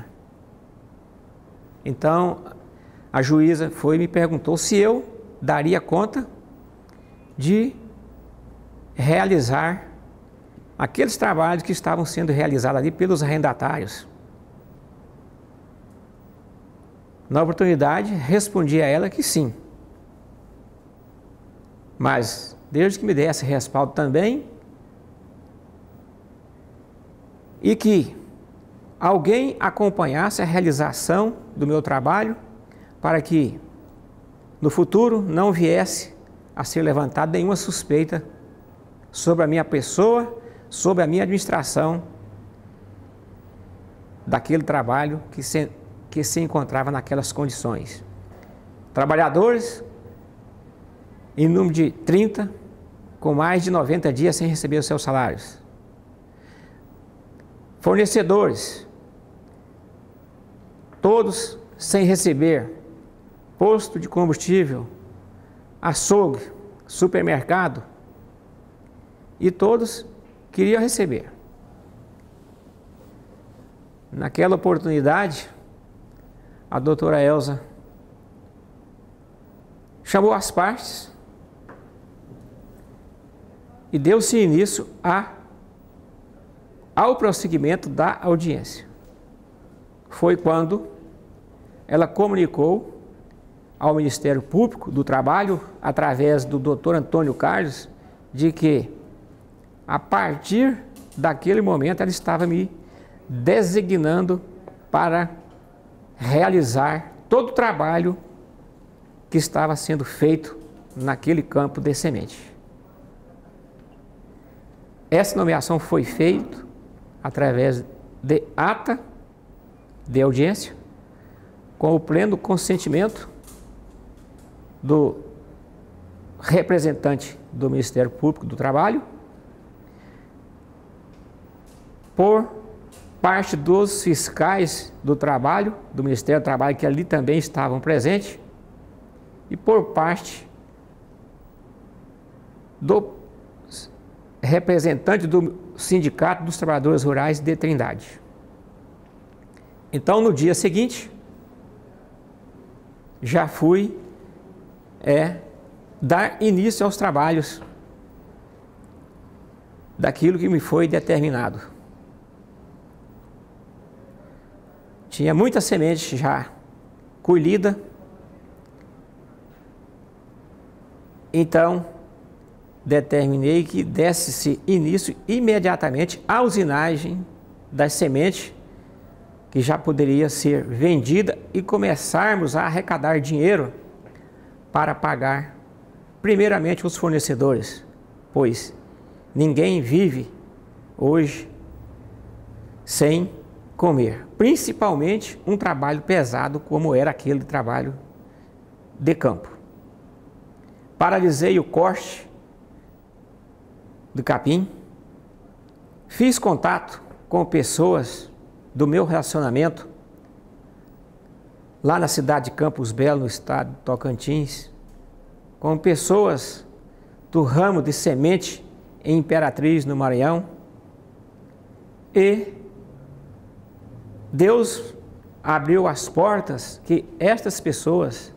Então a juíza foi e me perguntou se eu daria conta de realizar aqueles trabalhos que estavam sendo realizados ali pelos arrendatários. Na oportunidade, respondi a ela que sim. Mas, desde que me desse respaldo também, e que alguém acompanhasse a realização do meu trabalho, para que no futuro não viesse a ser levantada nenhuma suspeita sobre a minha pessoa, sobre a minha administração daquele trabalho que se encontrava naquelas condições. Trabalhadores, em número de 30, com mais de 90 dias sem receber os seus salários. Fornecedores, todos sem receber. Posto de combustível, açougue, supermercado, e todos queriam receber. Naquela oportunidade, a doutora Elza chamou as partes e deu-se início ao prosseguimento da audiência. Foi quando ela comunicou ao Ministério Público do Trabalho, através do Dr. Antônio Carlos, de que, a partir daquele momento, ela estava me designando para realizar todo o trabalho que estava sendo feito naquele campo de semente. Essa nomeação foi feita através de ata de audiência, com o pleno consentimento do representante do Ministério Público do Trabalho, por parte dos fiscais do trabalho, do Ministério do Trabalho, que ali também estavam presentes, e por parte do representante do Sindicato dos Trabalhadores Rurais de Trindade. Então, no dia seguinte, já fui dar início aos trabalhos daquilo que me foi determinado. Tinha muita semente já colhida, então determinei que desse-se início imediatamente à usinagem das sementes, que já poderia ser vendida, e começarmos a arrecadar dinheiro para pagar primeiramente os fornecedores, pois ninguém vive hoje sem comer, principalmente um trabalho pesado como era aquele trabalho de campo. Paralisei o corte do capim, fiz contato com pessoas do meu relacionamento lá na cidade de Campos Belos, no estado de Tocantins, com pessoas do ramo de semente em Imperatriz, no Maranhão, e Deus abriu as portas que estas pessoas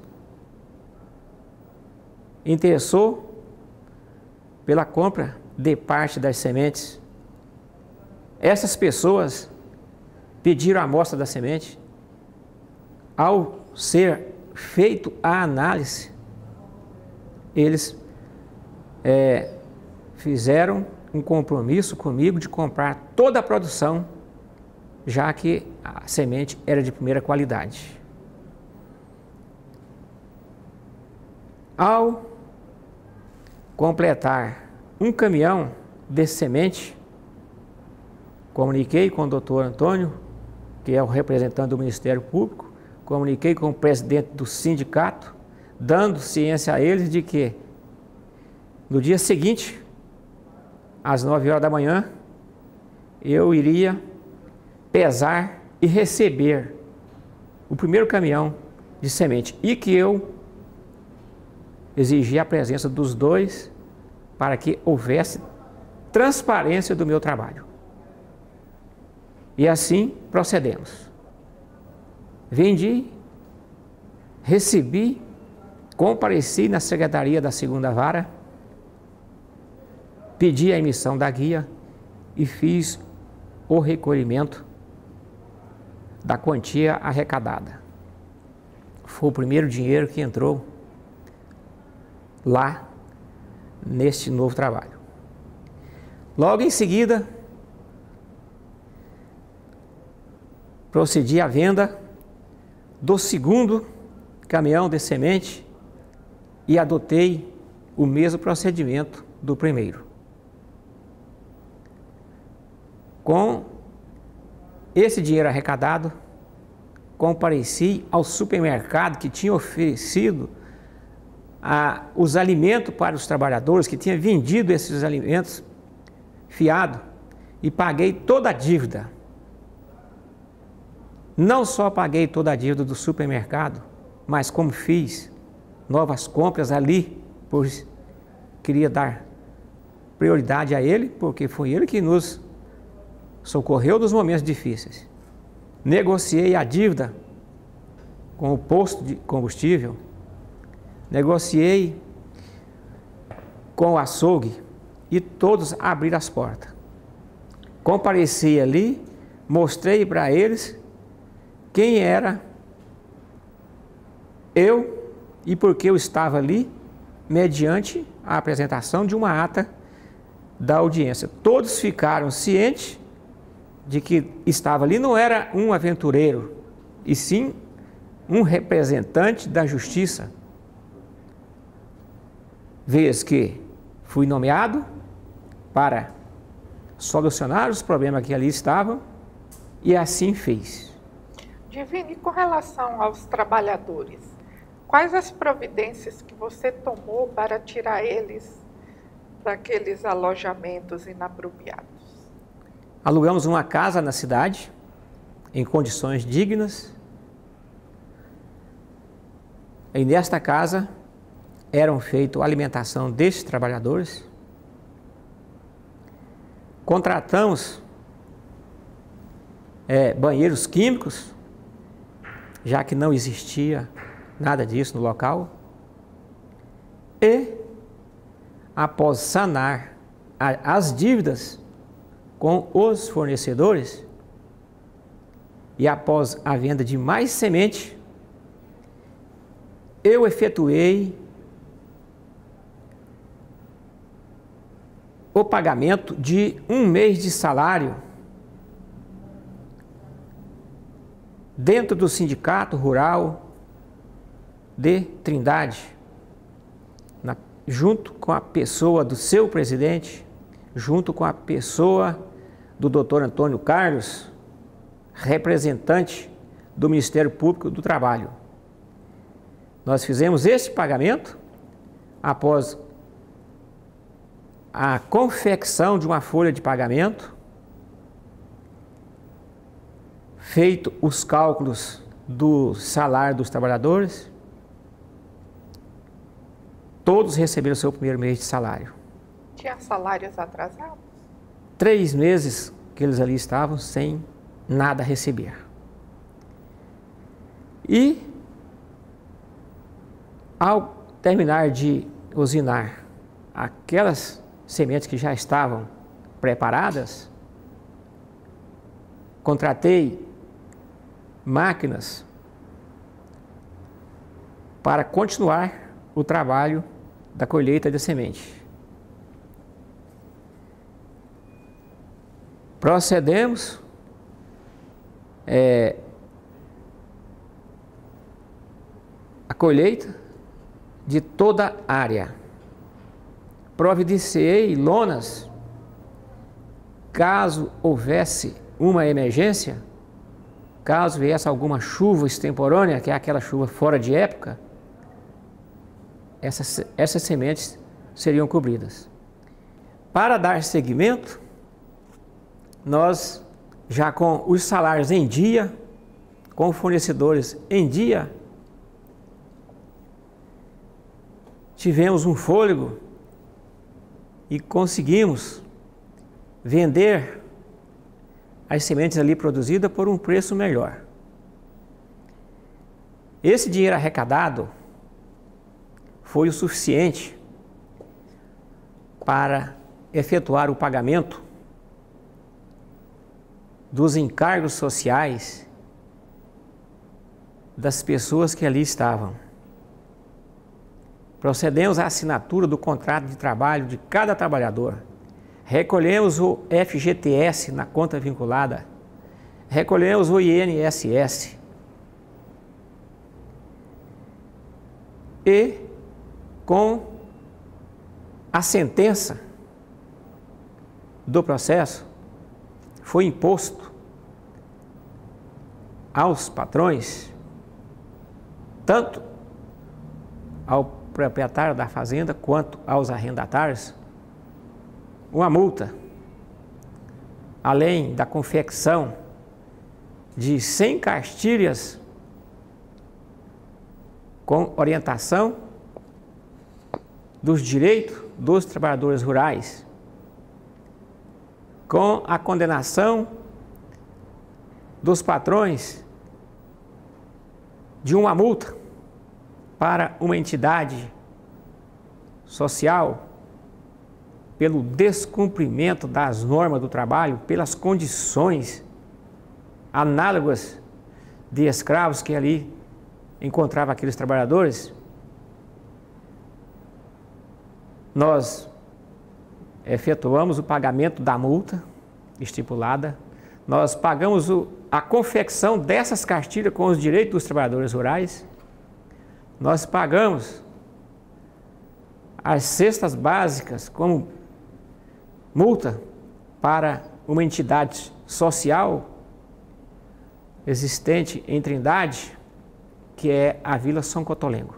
interessou pela compra de parte das sementes. Essas pessoas pediram a amostra da semente. Ao ser feito a análise, eles fizeram um compromisso comigo de comprar toda a produção, já que a semente era de primeira qualidade. Ao completar um caminhão de semente, comuniquei com o doutor Antônio, que é o representante do Ministério Público, comuniquei com o presidente do sindicato, dando ciência a eles de que no dia seguinte, às 9 horas da manhã, eu iria pesar e receber o primeiro caminhão de semente, e que eu exigia a presença dos dois para que houvesse transparência do meu trabalho. E assim procedemos. Vendi, recebi, compareci na secretaria da 2ª Vara, pedi a emissão da guia e fiz o recolhimento da quantia arrecadada. Foi o primeiro dinheiro que entrou lá neste novo trabalho. Logo em seguida, procedi à venda do segundo caminhão de semente e adotei o mesmo procedimento do primeiro. Com esse dinheiro arrecadado, compareci ao supermercado que tinha oferecido os alimentos para os trabalhadores, que tinha vendido esses alimentos fiado, e paguei toda a dívida. Não só paguei toda a dívida do supermercado, mas como fiz novas compras ali, pois queria dar prioridade a ele, porque foi ele que nos socorreu nos momentos difíceis. Negociei a dívida com o posto de combustível, negociei com o açougue e todos abriram as portas. Compareci ali, mostrei para eles quem era eu e por que eu estava ali, mediante a apresentação de uma ata da audiência. Todos ficaram cientes de que estava ali não era um aventureiro, e sim um representante da justiça, vez que fui nomeado para solucionar os problemas que ali estavam, e assim fez. Divino, e com relação aos trabalhadores, quais as providências que você tomou para tirar eles daqueles alojamentos inapropriados? Alugamos uma casa na cidade, em condições dignas, e nesta casa eram feitas a alimentação destes trabalhadores. Contratamos banheiros químicos, já que não existia nada disso no local. E, após sanar as dívidas com os fornecedores e após a venda de mais semente, eu efetuei o pagamento de 1 mês de salário dentro do Sindicato Rural de Trindade, junto com a pessoa do seu presidente, junto com a pessoa do Dr. Antônio Carlos, representante do Ministério Público do Trabalho. Nós fizemos esse pagamento após a confecção de uma folha de pagamento, feito os cálculos do salário dos trabalhadores, todos receberam seu primeiro mês de salário. Tinha salários atrasados? 3 meses que eles ali estavam sem nada receber. E, ao terminar de usinar aquelas sementes que já estavam preparadas, contratei máquinas para continuar o trabalho da colheita de semente. Procedemos a colheita de toda a área. Providenciei lonas, caso houvesse uma emergência, caso viesse alguma chuva extemporânea, que é aquela chuva fora de época, essas sementes seriam cobridas. Para dar seguimento, nós, já com os salários em dia, com fornecedores em dia, tivemos um fôlego e conseguimos vender as sementes ali produzidas por um preço melhor. Esse dinheiro arrecadado foi o suficiente para efetuar o pagamento dos encargos sociais das pessoas que ali estavam. Procedemos à assinatura do contrato de trabalho de cada trabalhador. Recolhemos o FGTS na conta vinculada. Recolhemos o INSS. E, com a sentença do processo, foi imposto aos patrões, tanto ao proprietário da fazenda quanto aos arrendatários, uma multa, além da confecção de 100 cartilhas com orientação dos direitos dos trabalhadores rurais, com a condenação dos patrões de uma multa para uma entidade social pelo descumprimento das normas do trabalho, pelas condições análogas de escravos que ali encontravam aqueles trabalhadores. Nós efetuamos o pagamento da multa estipulada, nós pagamos a confecção dessas cartilhas com os direitos dos trabalhadores rurais, nós pagamos as cestas básicas como multa para uma entidade social existente em Trindade, que é a Vila São Cotolengo.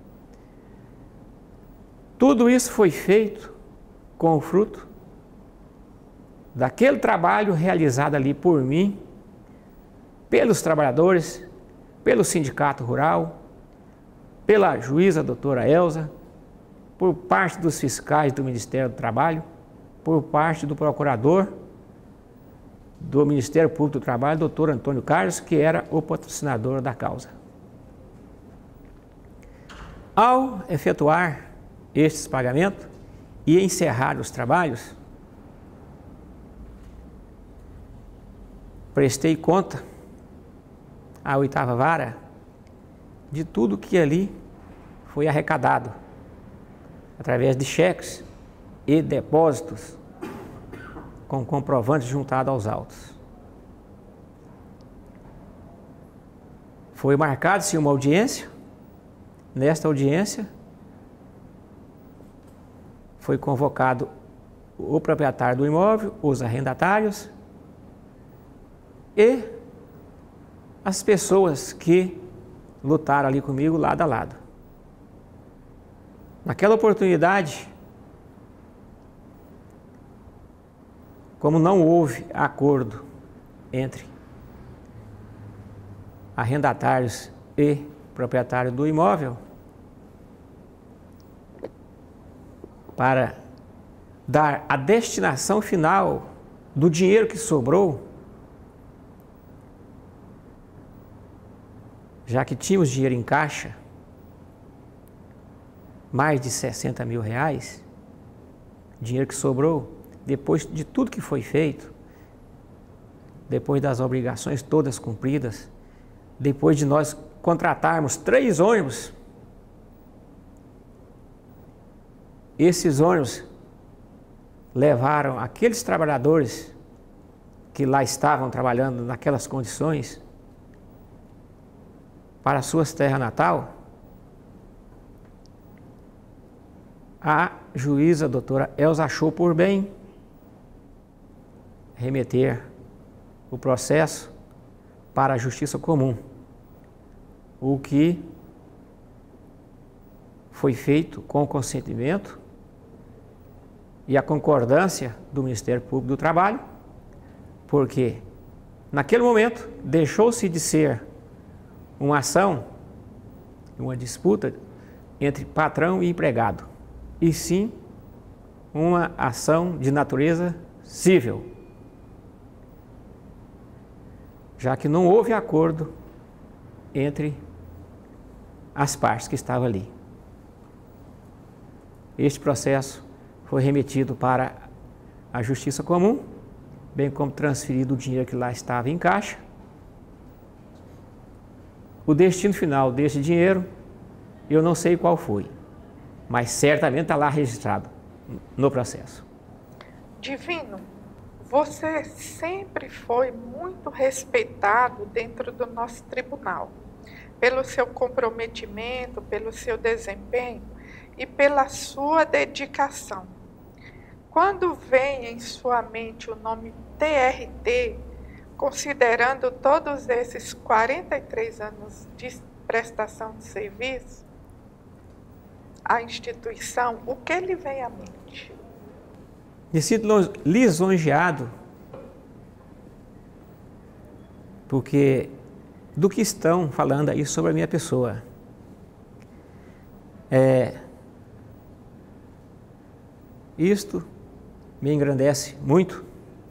Tudo isso foi feito com o fruto daquele trabalho realizado ali por mim, pelos trabalhadores, pelo Sindicato Rural, pela juíza doutora Elza, por parte dos fiscais do Ministério do Trabalho, por parte do procurador do Ministério Público do Trabalho, doutor Antônio Carlos, que era o patrocinador da causa. Ao efetuar estes pagamentos e encerrar os trabalhos, prestei conta à 8ª Vara de tudo que ali foi arrecadado, através de cheques e depósitos, com comprovantes juntados aos autos. Foi marcada-se uma audiência. Nesta audiência, foi convocado o proprietário do imóvel, os arrendatários e as pessoas que lutaram ali comigo lado a lado. Naquela oportunidade, como não houve acordo entre arrendatários e proprietário do imóvel para dar a destinação final do dinheiro que sobrou, já que tínhamos dinheiro em caixa, mais de 60 mil reais, dinheiro que sobrou, depois de tudo que foi feito, depois das obrigações todas cumpridas, depois de nós contratarmos 3 ônibus, esses ônibus levaram aqueles trabalhadores que lá estavam trabalhando naquelas condições para suas terras natal. A juíza doutora Elza achou por bem remeter o processo para a Justiça Comum, o que foi feito com o consentimento e a concordância do Ministério Público do Trabalho, porque naquele momento deixou-se de ser uma ação, uma disputa entre patrão e empregado, e sim uma ação de natureza civil, já que não houve acordo entre as partes que estavam ali. Este processo foi remetido para a Justiça Comum bem como transferido o dinheiro que lá estava em caixa. O destino final desse dinheiro, eu não sei qual foi, mas certamente está lá registrado no processo. Divino, você sempre foi muito respeitado dentro do nosso tribunal, pelo seu comprometimento, pelo seu desempenho e pela sua dedicação. Quando vem em sua mente o nome TRT, considerando todos esses 43 anos de prestação de serviço à instituição, o que lhe vem à mente? Me sinto lisonjeado, porque do que estão falando aí sobre a minha pessoa. Isto me engrandece muito.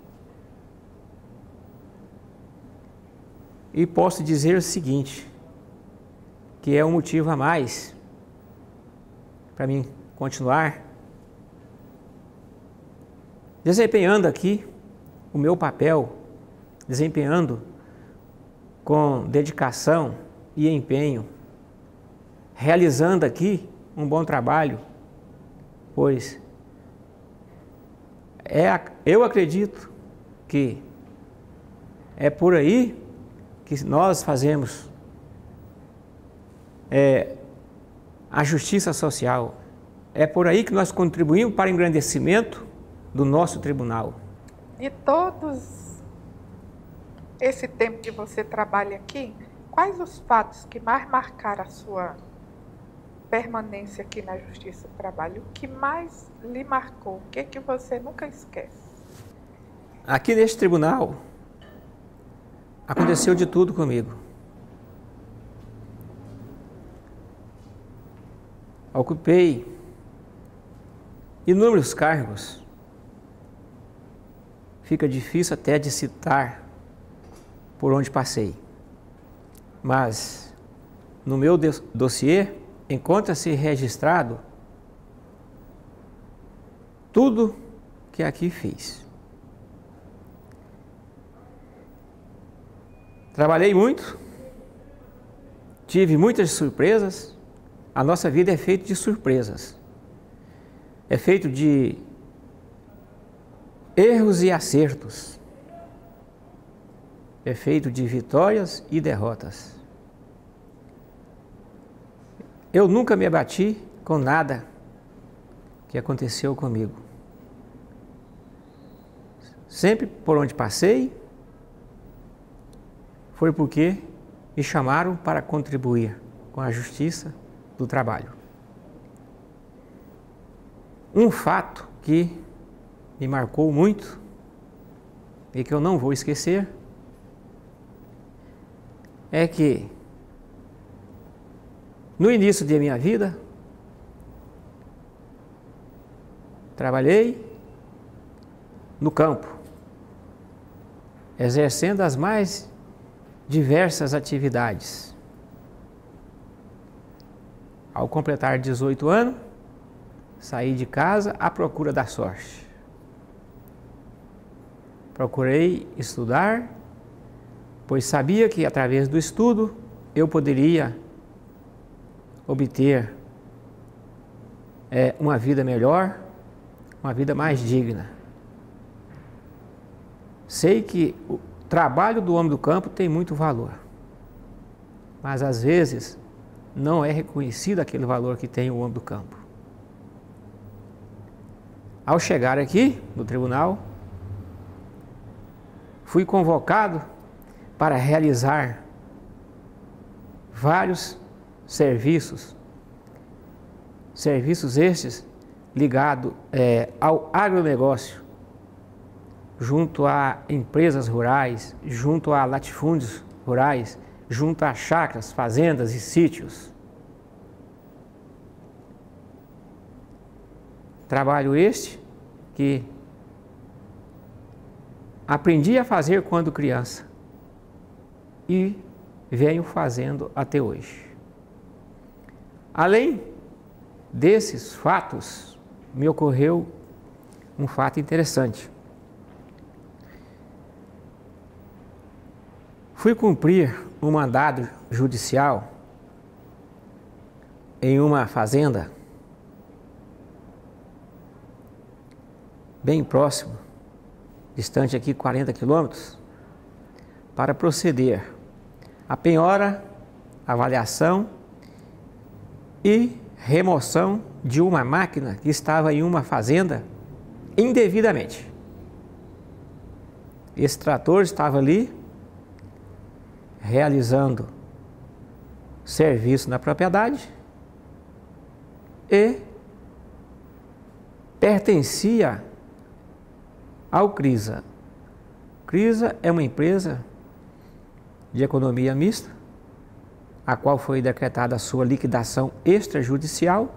E posso dizer o seguinte, que é um motivo a mais para mim continuar desempenhando aqui o meu papel, desempenhando com dedicação e empenho, realizando aqui um bom trabalho, pois eu acredito que é por aí que nós fazemos a justiça social, é por aí que nós contribuímos para o engrandecimento do nosso tribunal. E todos esse tempo que você trabalha aqui, quais os fatos que mais marcaram a sua permanência aqui na Justiça do Trabalho? O que mais lhe marcou? O que você nunca esquece? Aqui neste tribunal, aconteceu de tudo comigo. Ocupei inúmeros cargos. Fica difícil até de citar por onde passei. Mas no meu dossiê encontra-se registrado tudo que aqui fiz. Trabalhei muito, tive muitas surpresas. A nossa vida é feita de surpresas. É feito de erros e acertos. É feito de vitórias e derrotas. Eu nunca me abati com nada que aconteceu comigo. Sempre por onde passei, foi porque me chamaram para contribuir com a justiça do trabalho. Um fato que me marcou muito e que eu não vou esquecer é que no início da minha vida trabalhei no campo, exercendo as mais diversas atividades. Ao completar 18 anos, saí de casa à procura da sorte. Procurei estudar, pois sabia que através do estudo eu poderia obter uma vida melhor, uma vida mais digna. Sei que o trabalho do homem do campo tem muito valor, mas às vezes não é reconhecido aquele valor que tem o homem do campo. Ao chegar aqui no tribunal, fui convocado para realizar vários serviços estes ligados ao agronegócio, junto a empresas rurais, junto a latifúndios rurais, junto a chácaras, fazendas e sítios. Trabalho este que aprendi a fazer quando criança e venho fazendo até hoje. Além desses fatos, me ocorreu um fato interessante. Fui cumprir um mandado judicial em uma fazenda bem próximo, distante aqui 40 quilômetros, para proceder à penhora, avaliação e remoção de uma máquina que estava em uma fazenda indevidamente. Esse trator estava ali realizando serviço na propriedade e pertencia ao CRISA. CRISA é uma empresa de economia mista, a qual foi decretada a sua liquidação extrajudicial,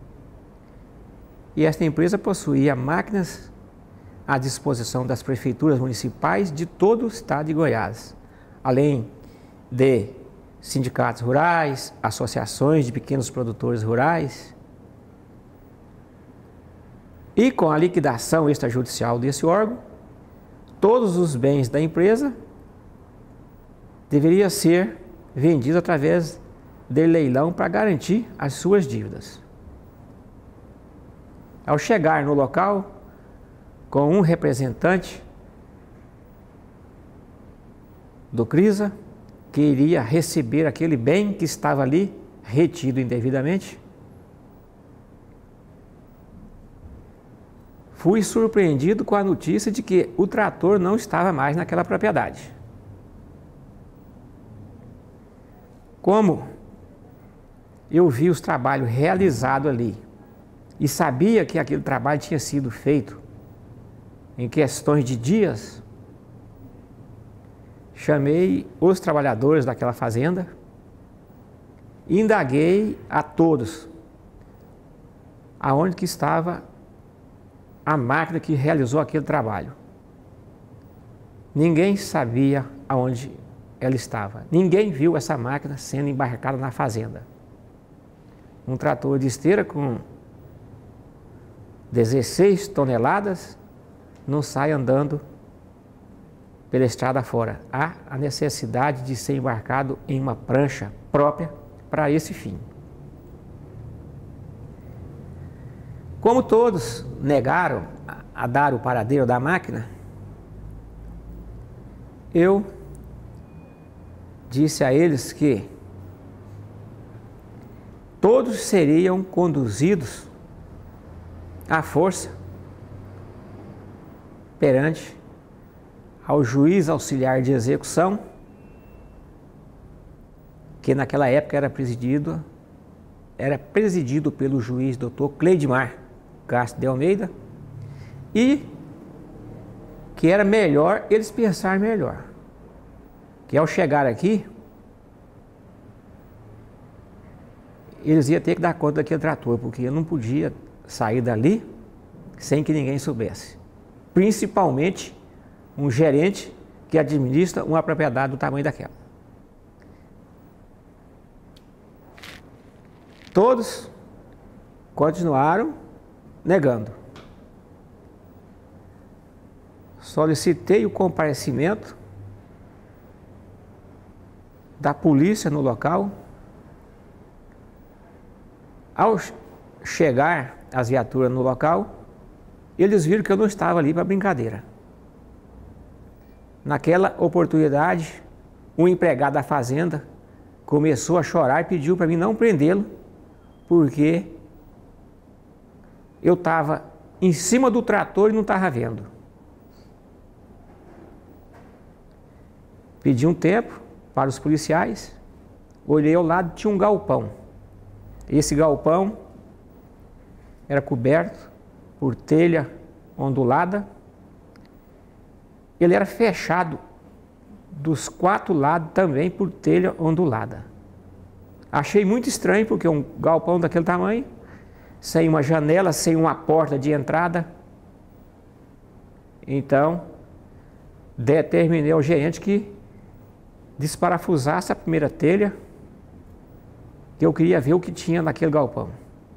e esta empresa possuía máquinas à disposição das prefeituras municipais de todo o estado de Goiás, além de sindicatos rurais, associações de pequenos produtores rurais. E com a liquidação extrajudicial desse órgão, todos os bens da empresa deveriam ser vendidos através de leilão para garantir as suas dívidas. Ao chegar no local, com um representante do CRISA, que iria receber aquele bem que estava ali retido indevidamente, fui surpreendido com a notícia de que o trator não estava mais naquela propriedade. Como eu vi os trabalhos realizados ali e sabia que aquele trabalho tinha sido feito em questões de dias, chamei os trabalhadores daquela fazenda e indaguei a todos aonde que estava a máquina que realizou aquele trabalho. Ninguém sabia aonde ela estava. Ninguém viu essa máquina sendo embarcada na fazenda. Um trator de esteira com 16 toneladas não sai andando pela estrada fora. Há a necessidade de ser embarcado em uma prancha própria para esse fim. Como todos negaram a dar o paradeiro da máquina, eu disse a eles que todos seriam conduzidos à força perante ao juiz auxiliar de execução, que naquela época era presidido pelo juiz Dr. Cleidmar Castro de Almeida, e que era melhor eles pensar melhor, que ao chegar aqui eles iam ter que dar conta daquele trator, porque eu não podia sair dali sem que ninguém soubesse, principalmente um gerente que administra uma propriedade do tamanho daquela. Todos continuaram negando. Solicitei o comparecimento da polícia no local. Ao chegar as viaturas no local, eles viram que eu não estava ali para brincadeira. Naquela oportunidade, um empregado da fazenda começou a chorar e pediu para mim não prendê-lo, porque eu estava em cima do trator e não estava vendo. Pedi um tempo para os policiais, olhei ao lado, tinha um galpão. Esse galpão era coberto por telha ondulada. Ele era fechado dos 4 lados também por telha ondulada. Achei muito estranho, porque um galpão daquele tamanho, sem uma janela, sem uma porta de entrada. Então, determinei ao gerente que desparafusasse a primeira telha, que eu queria ver o que tinha naquele galpão.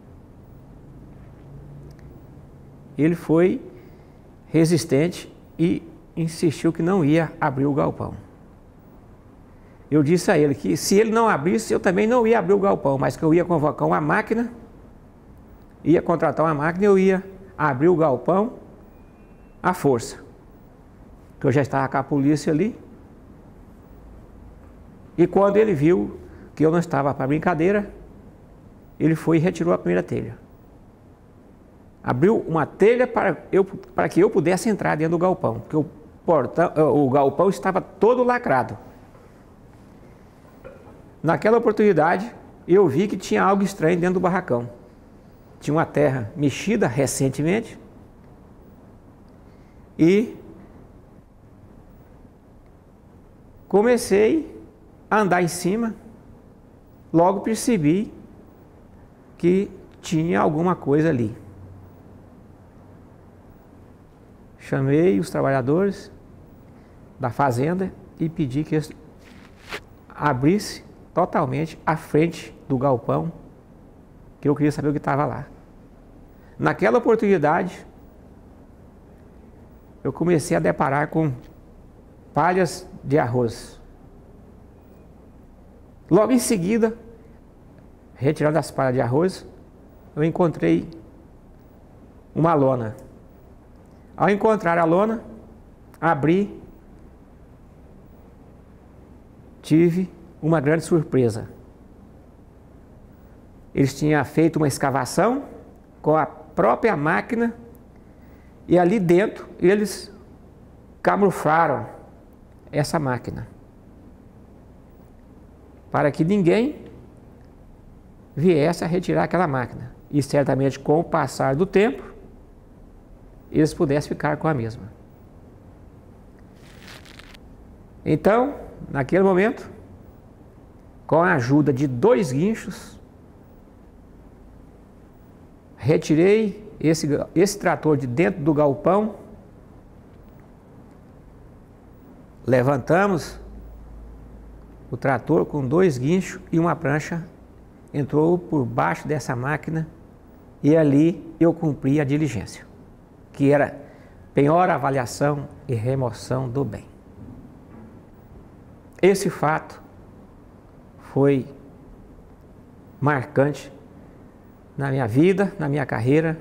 Ele foi resistente e insistiu que não ia abrir o galpão. eu disse a ele que se ele não abrisse, eu também não ia abrir o galpão, mas que eu ia convocar uma máquina, ia contratar uma máquina e eu ia abrir o galpão à força. Que eu já estava com a polícia ali. E quando ele viu que eu não estava para brincadeira, ele foi e retirou a primeira telha. Abriu uma telha para que eu pudesse entrar dentro do galpão, porque o galpão estava todo lacrado. Naquela oportunidade, eu vi que tinha algo estranho dentro do barracão. Tinha uma terra mexida recentemente e comecei a andar em cima. Logo percebi que tinha alguma coisa ali. Chamei os trabalhadores da fazenda e pedi que eles abrissem totalmente a frente do galpão, que eu queria saber o que estava lá. Naquela oportunidade, eu comecei a deparar com palhas de arroz. Logo em seguida, retirando as palhas de arroz, eu encontrei uma lona. Ao encontrar a lona, abri, tive uma grande surpresa. Eles tinham feito uma escavação com a própria máquina e ali dentro eles camuflaram essa máquina para que ninguém viesse a retirar aquela máquina. E certamente com o passar do tempo eles pudessem ficar com a mesma. Então, naquele momento, com a ajuda de 2 guinchos, retirei esse trator de dentro do galpão, levantamos o trator com 2 guinchos e uma prancha, entrou por baixo dessa máquina e ali eu cumpri a diligência, que era penhora, avaliação e remoção do bem. Esse fato foi marcante na minha vida, na minha carreira,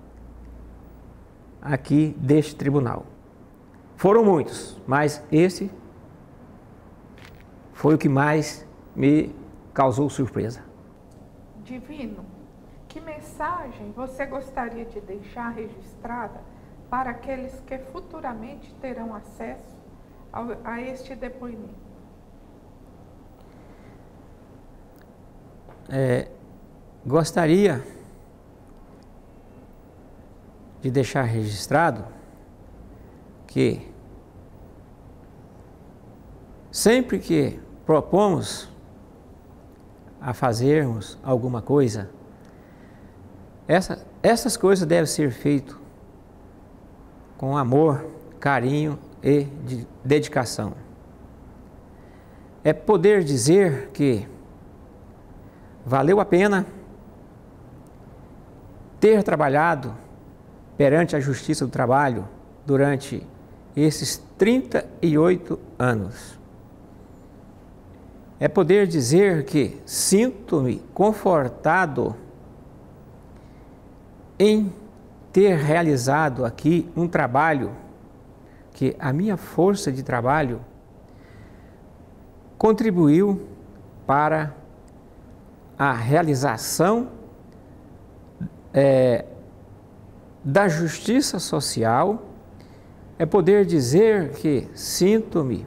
aqui deste tribunal. Foram muitos, mas esse foi o que mais me causou surpresa. Divino, que mensagem você gostaria de deixar registrada para aqueles que futuramente terão acesso a este depoimento? Gostaria de deixar registrado que sempre que propomos a fazermos alguma coisa, essas coisas devem ser feitas com amor, carinho e dedicação. É poder dizer que valeu a pena ter trabalhado perante a Justiça do Trabalho durante esses 38 anos. É poder dizer que sinto-me confortado em ter realizado aqui um trabalho que a minha força de trabalho contribuiu para a realização da justiça social. É poder dizer que sinto-me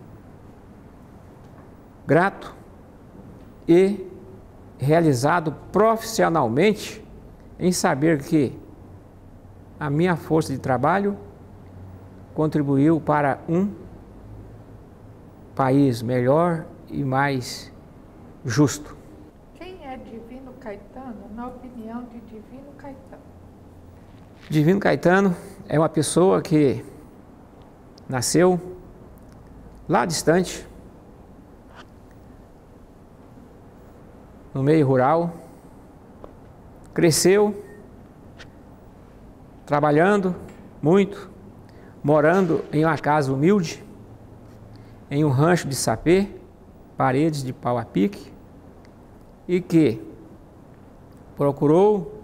grato e realizado profissionalmente em saber que a minha força de trabalho contribuiu para um país melhor e mais justo. Quem é Divino Caetano, na opinião de Divino Caetano? Divino Caetano é uma pessoa que nasceu lá distante, no meio rural, cresceu trabalhando muito, morando em uma casa humilde, em um rancho de sapê, paredes de pau a pique e que procurou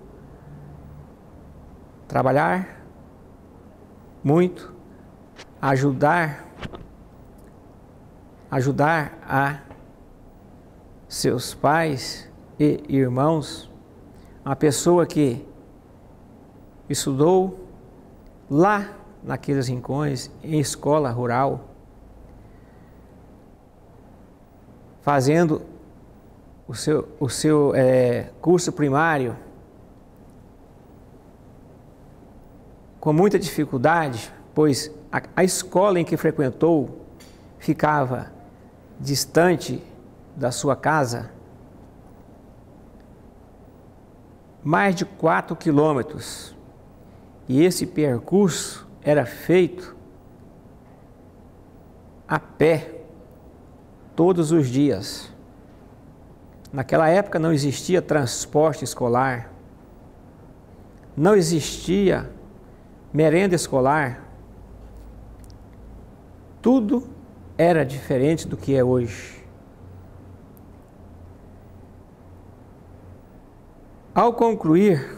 trabalhar muito, ajudar a seus pais e irmãos, uma pessoa que estudou lá naqueles rincões, em escola rural, fazendo o seu curso primário com muita dificuldade, pois a escola em que frequentou ficava distante da sua casa mais de 4 quilômetros, e esse percurso era feito a pé todos os dias. Naquela época não existia transporte escolar, não existia merenda escolar, tudo era diferente do que é hoje. Ao concluir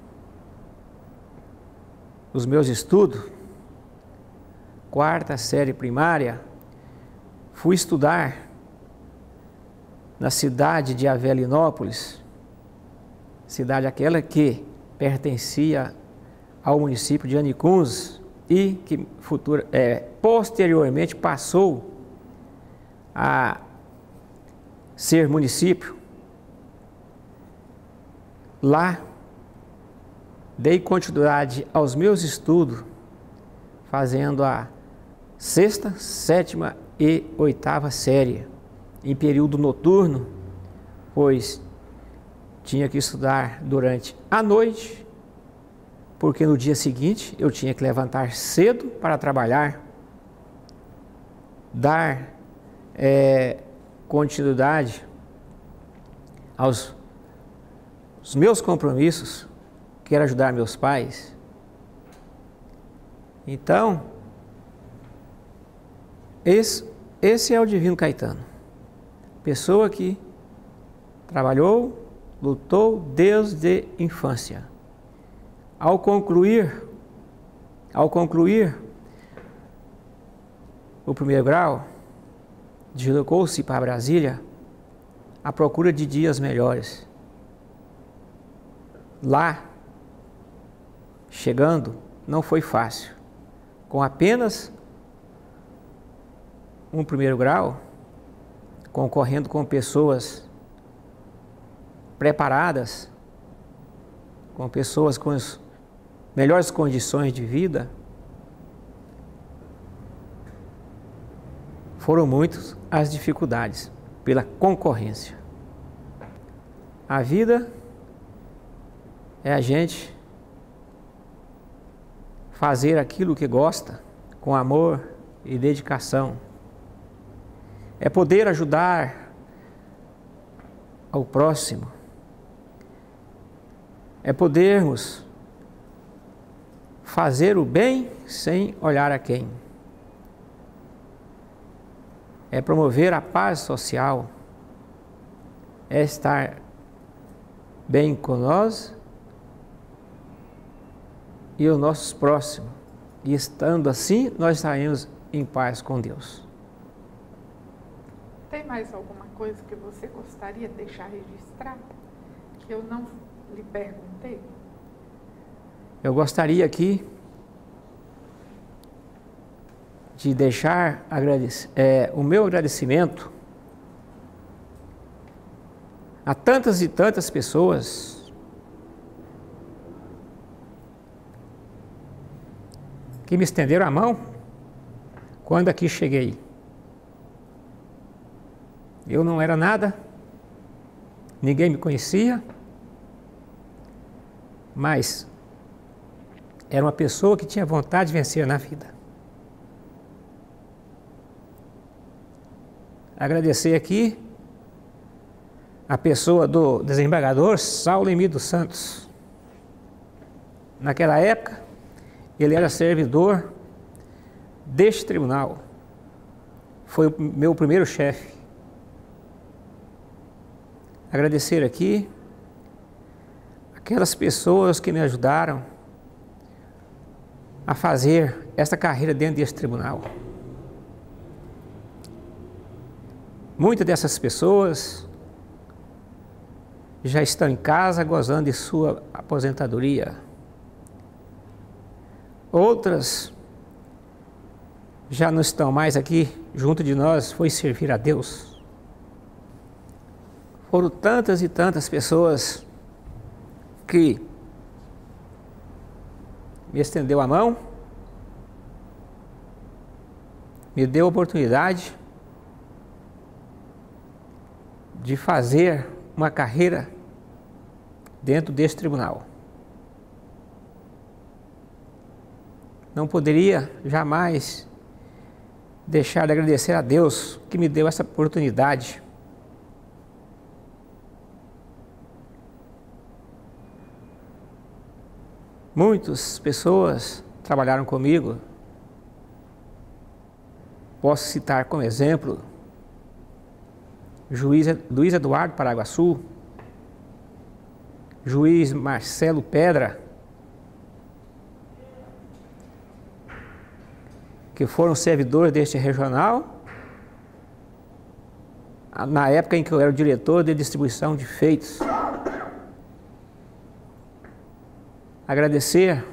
os meus estudos, quarta série primária, fui estudar na cidade de Avelinópolis, cidade aquela que pertencia ao município de Anicuns e que posteriormente passou a ser município. Lá dei continuidade aos meus estudos, fazendo a 6ª, 7ª e 8ª série, em período noturno, pois tinha que estudar durante a noite, porque no dia seguinte eu tinha que levantar cedo para trabalhar, dar continuidade aos meus compromissos, que era ajudar meus pais. Então, esse é o Divino Caetano, pessoa que trabalhou, lutou desde infância. Ao concluir o primeiro grau, deslocou-se para Brasília à procura de dias melhores. Lá, chegando, não foi fácil. Com apenas um primeiro grau, concorrendo com pessoas preparadas, com pessoas com as melhores condições de vida, foram muitas as dificuldades pela concorrência. A vida é a gente fazer aquilo que gosta com amor e dedicação. É poder ajudar ao próximo. É podermos fazer o bem sem olhar a quem. É promover a paz social. É estar bem com nós e os nossos próximos. E estando assim, nós estaremos em paz com Deus. Tem mais alguma coisa que você gostaria de deixar registrado, que eu não lhe perguntei? Eu gostaria aqui de deixar o meu agradecimento a tantas e tantas pessoas que me estenderam a mão quando aqui cheguei. Eu não era nada, ninguém me conhecia, mas era uma pessoa que tinha vontade de vencer na vida. Agradecer aqui a pessoa do desembargador Saulo Emílio dos Santos. Naquela época, ele era servidor deste tribunal. Foi o meu primeiro chefe. agradecer aqui aquelas pessoas que me ajudaram a fazer esta carreira dentro desse tribunal. Muitas dessas pessoas já estão em casa gozando de sua aposentadoria. Outras já não estão mais aqui junto de nós, foi servir a Deus. Foram tantas e tantas pessoas que me estendeu a mão, me deu a oportunidade de fazer uma carreira dentro deste tribunal. Não poderia jamais deixar de agradecer a Deus que me deu essa oportunidade. Muitas pessoas trabalharam comigo. Posso citar como exemplo juiz Luiz Eduardo Paraguaçu, juiz Marcelo Pedra, que foram servidores deste regional, na época em que eu era o diretor de distribuição de feitos. Agradecer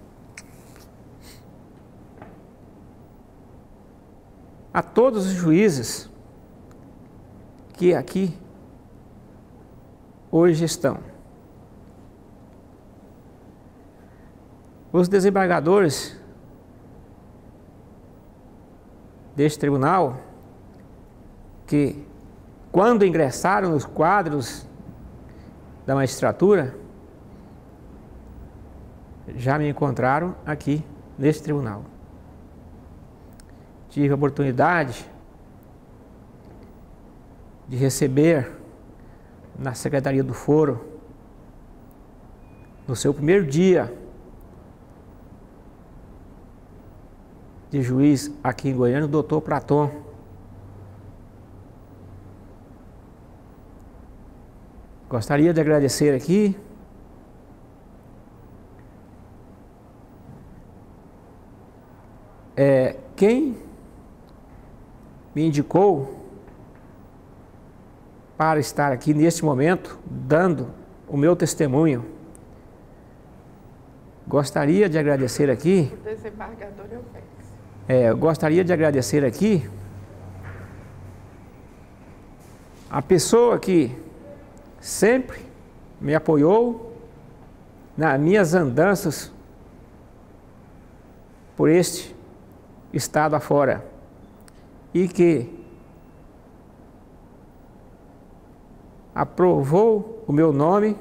a todos os juízes que aqui hoje estão. Os desembargadores deste tribunal, que quando ingressaram nos quadros da magistratura, já me encontraram aqui neste tribunal. Tive a oportunidade de receber na Secretaria do Foro, no seu primeiro dia de juiz aqui em Goiânia, o doutor Platon. Gostaria de agradecer aqui quem me indicou para estar aqui neste momento, dando o meu testemunho. Gostaria de agradecer aqui. O desembargador Elvésio. Gostaria de agradecer aqui a pessoa que sempre me apoiou nas minhas andanças por este estado afora e que aprovou o meu nome,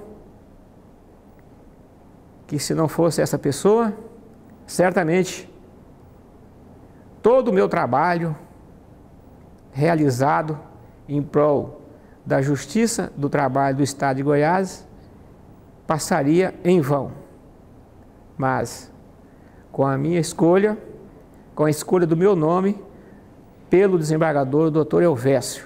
que se não fosse essa pessoa, certamente todo o meu trabalho realizado em prol da justiça do trabalho do Estado de Goiás passaria em vão. Mas com a minha escolha, com a escolha do meu nome, pelo desembargador Dr. Elvésio,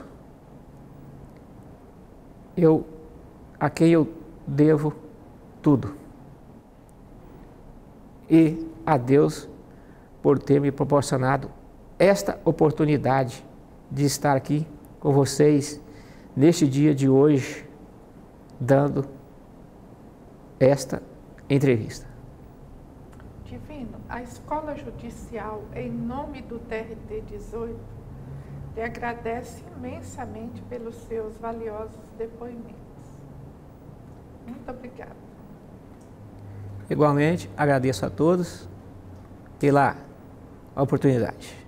a quem eu devo tudo. E a Deus por ter me proporcionado esta oportunidade de estar aqui com vocês neste dia de hoje, dando esta entrevista. Divino, a Escola Judicial, em nome do TRT 18, lhe agradece imensamente pelos seus valiosos depoimentos. Muito obrigada. Igualmente, agradeço a todos pela oportunidade.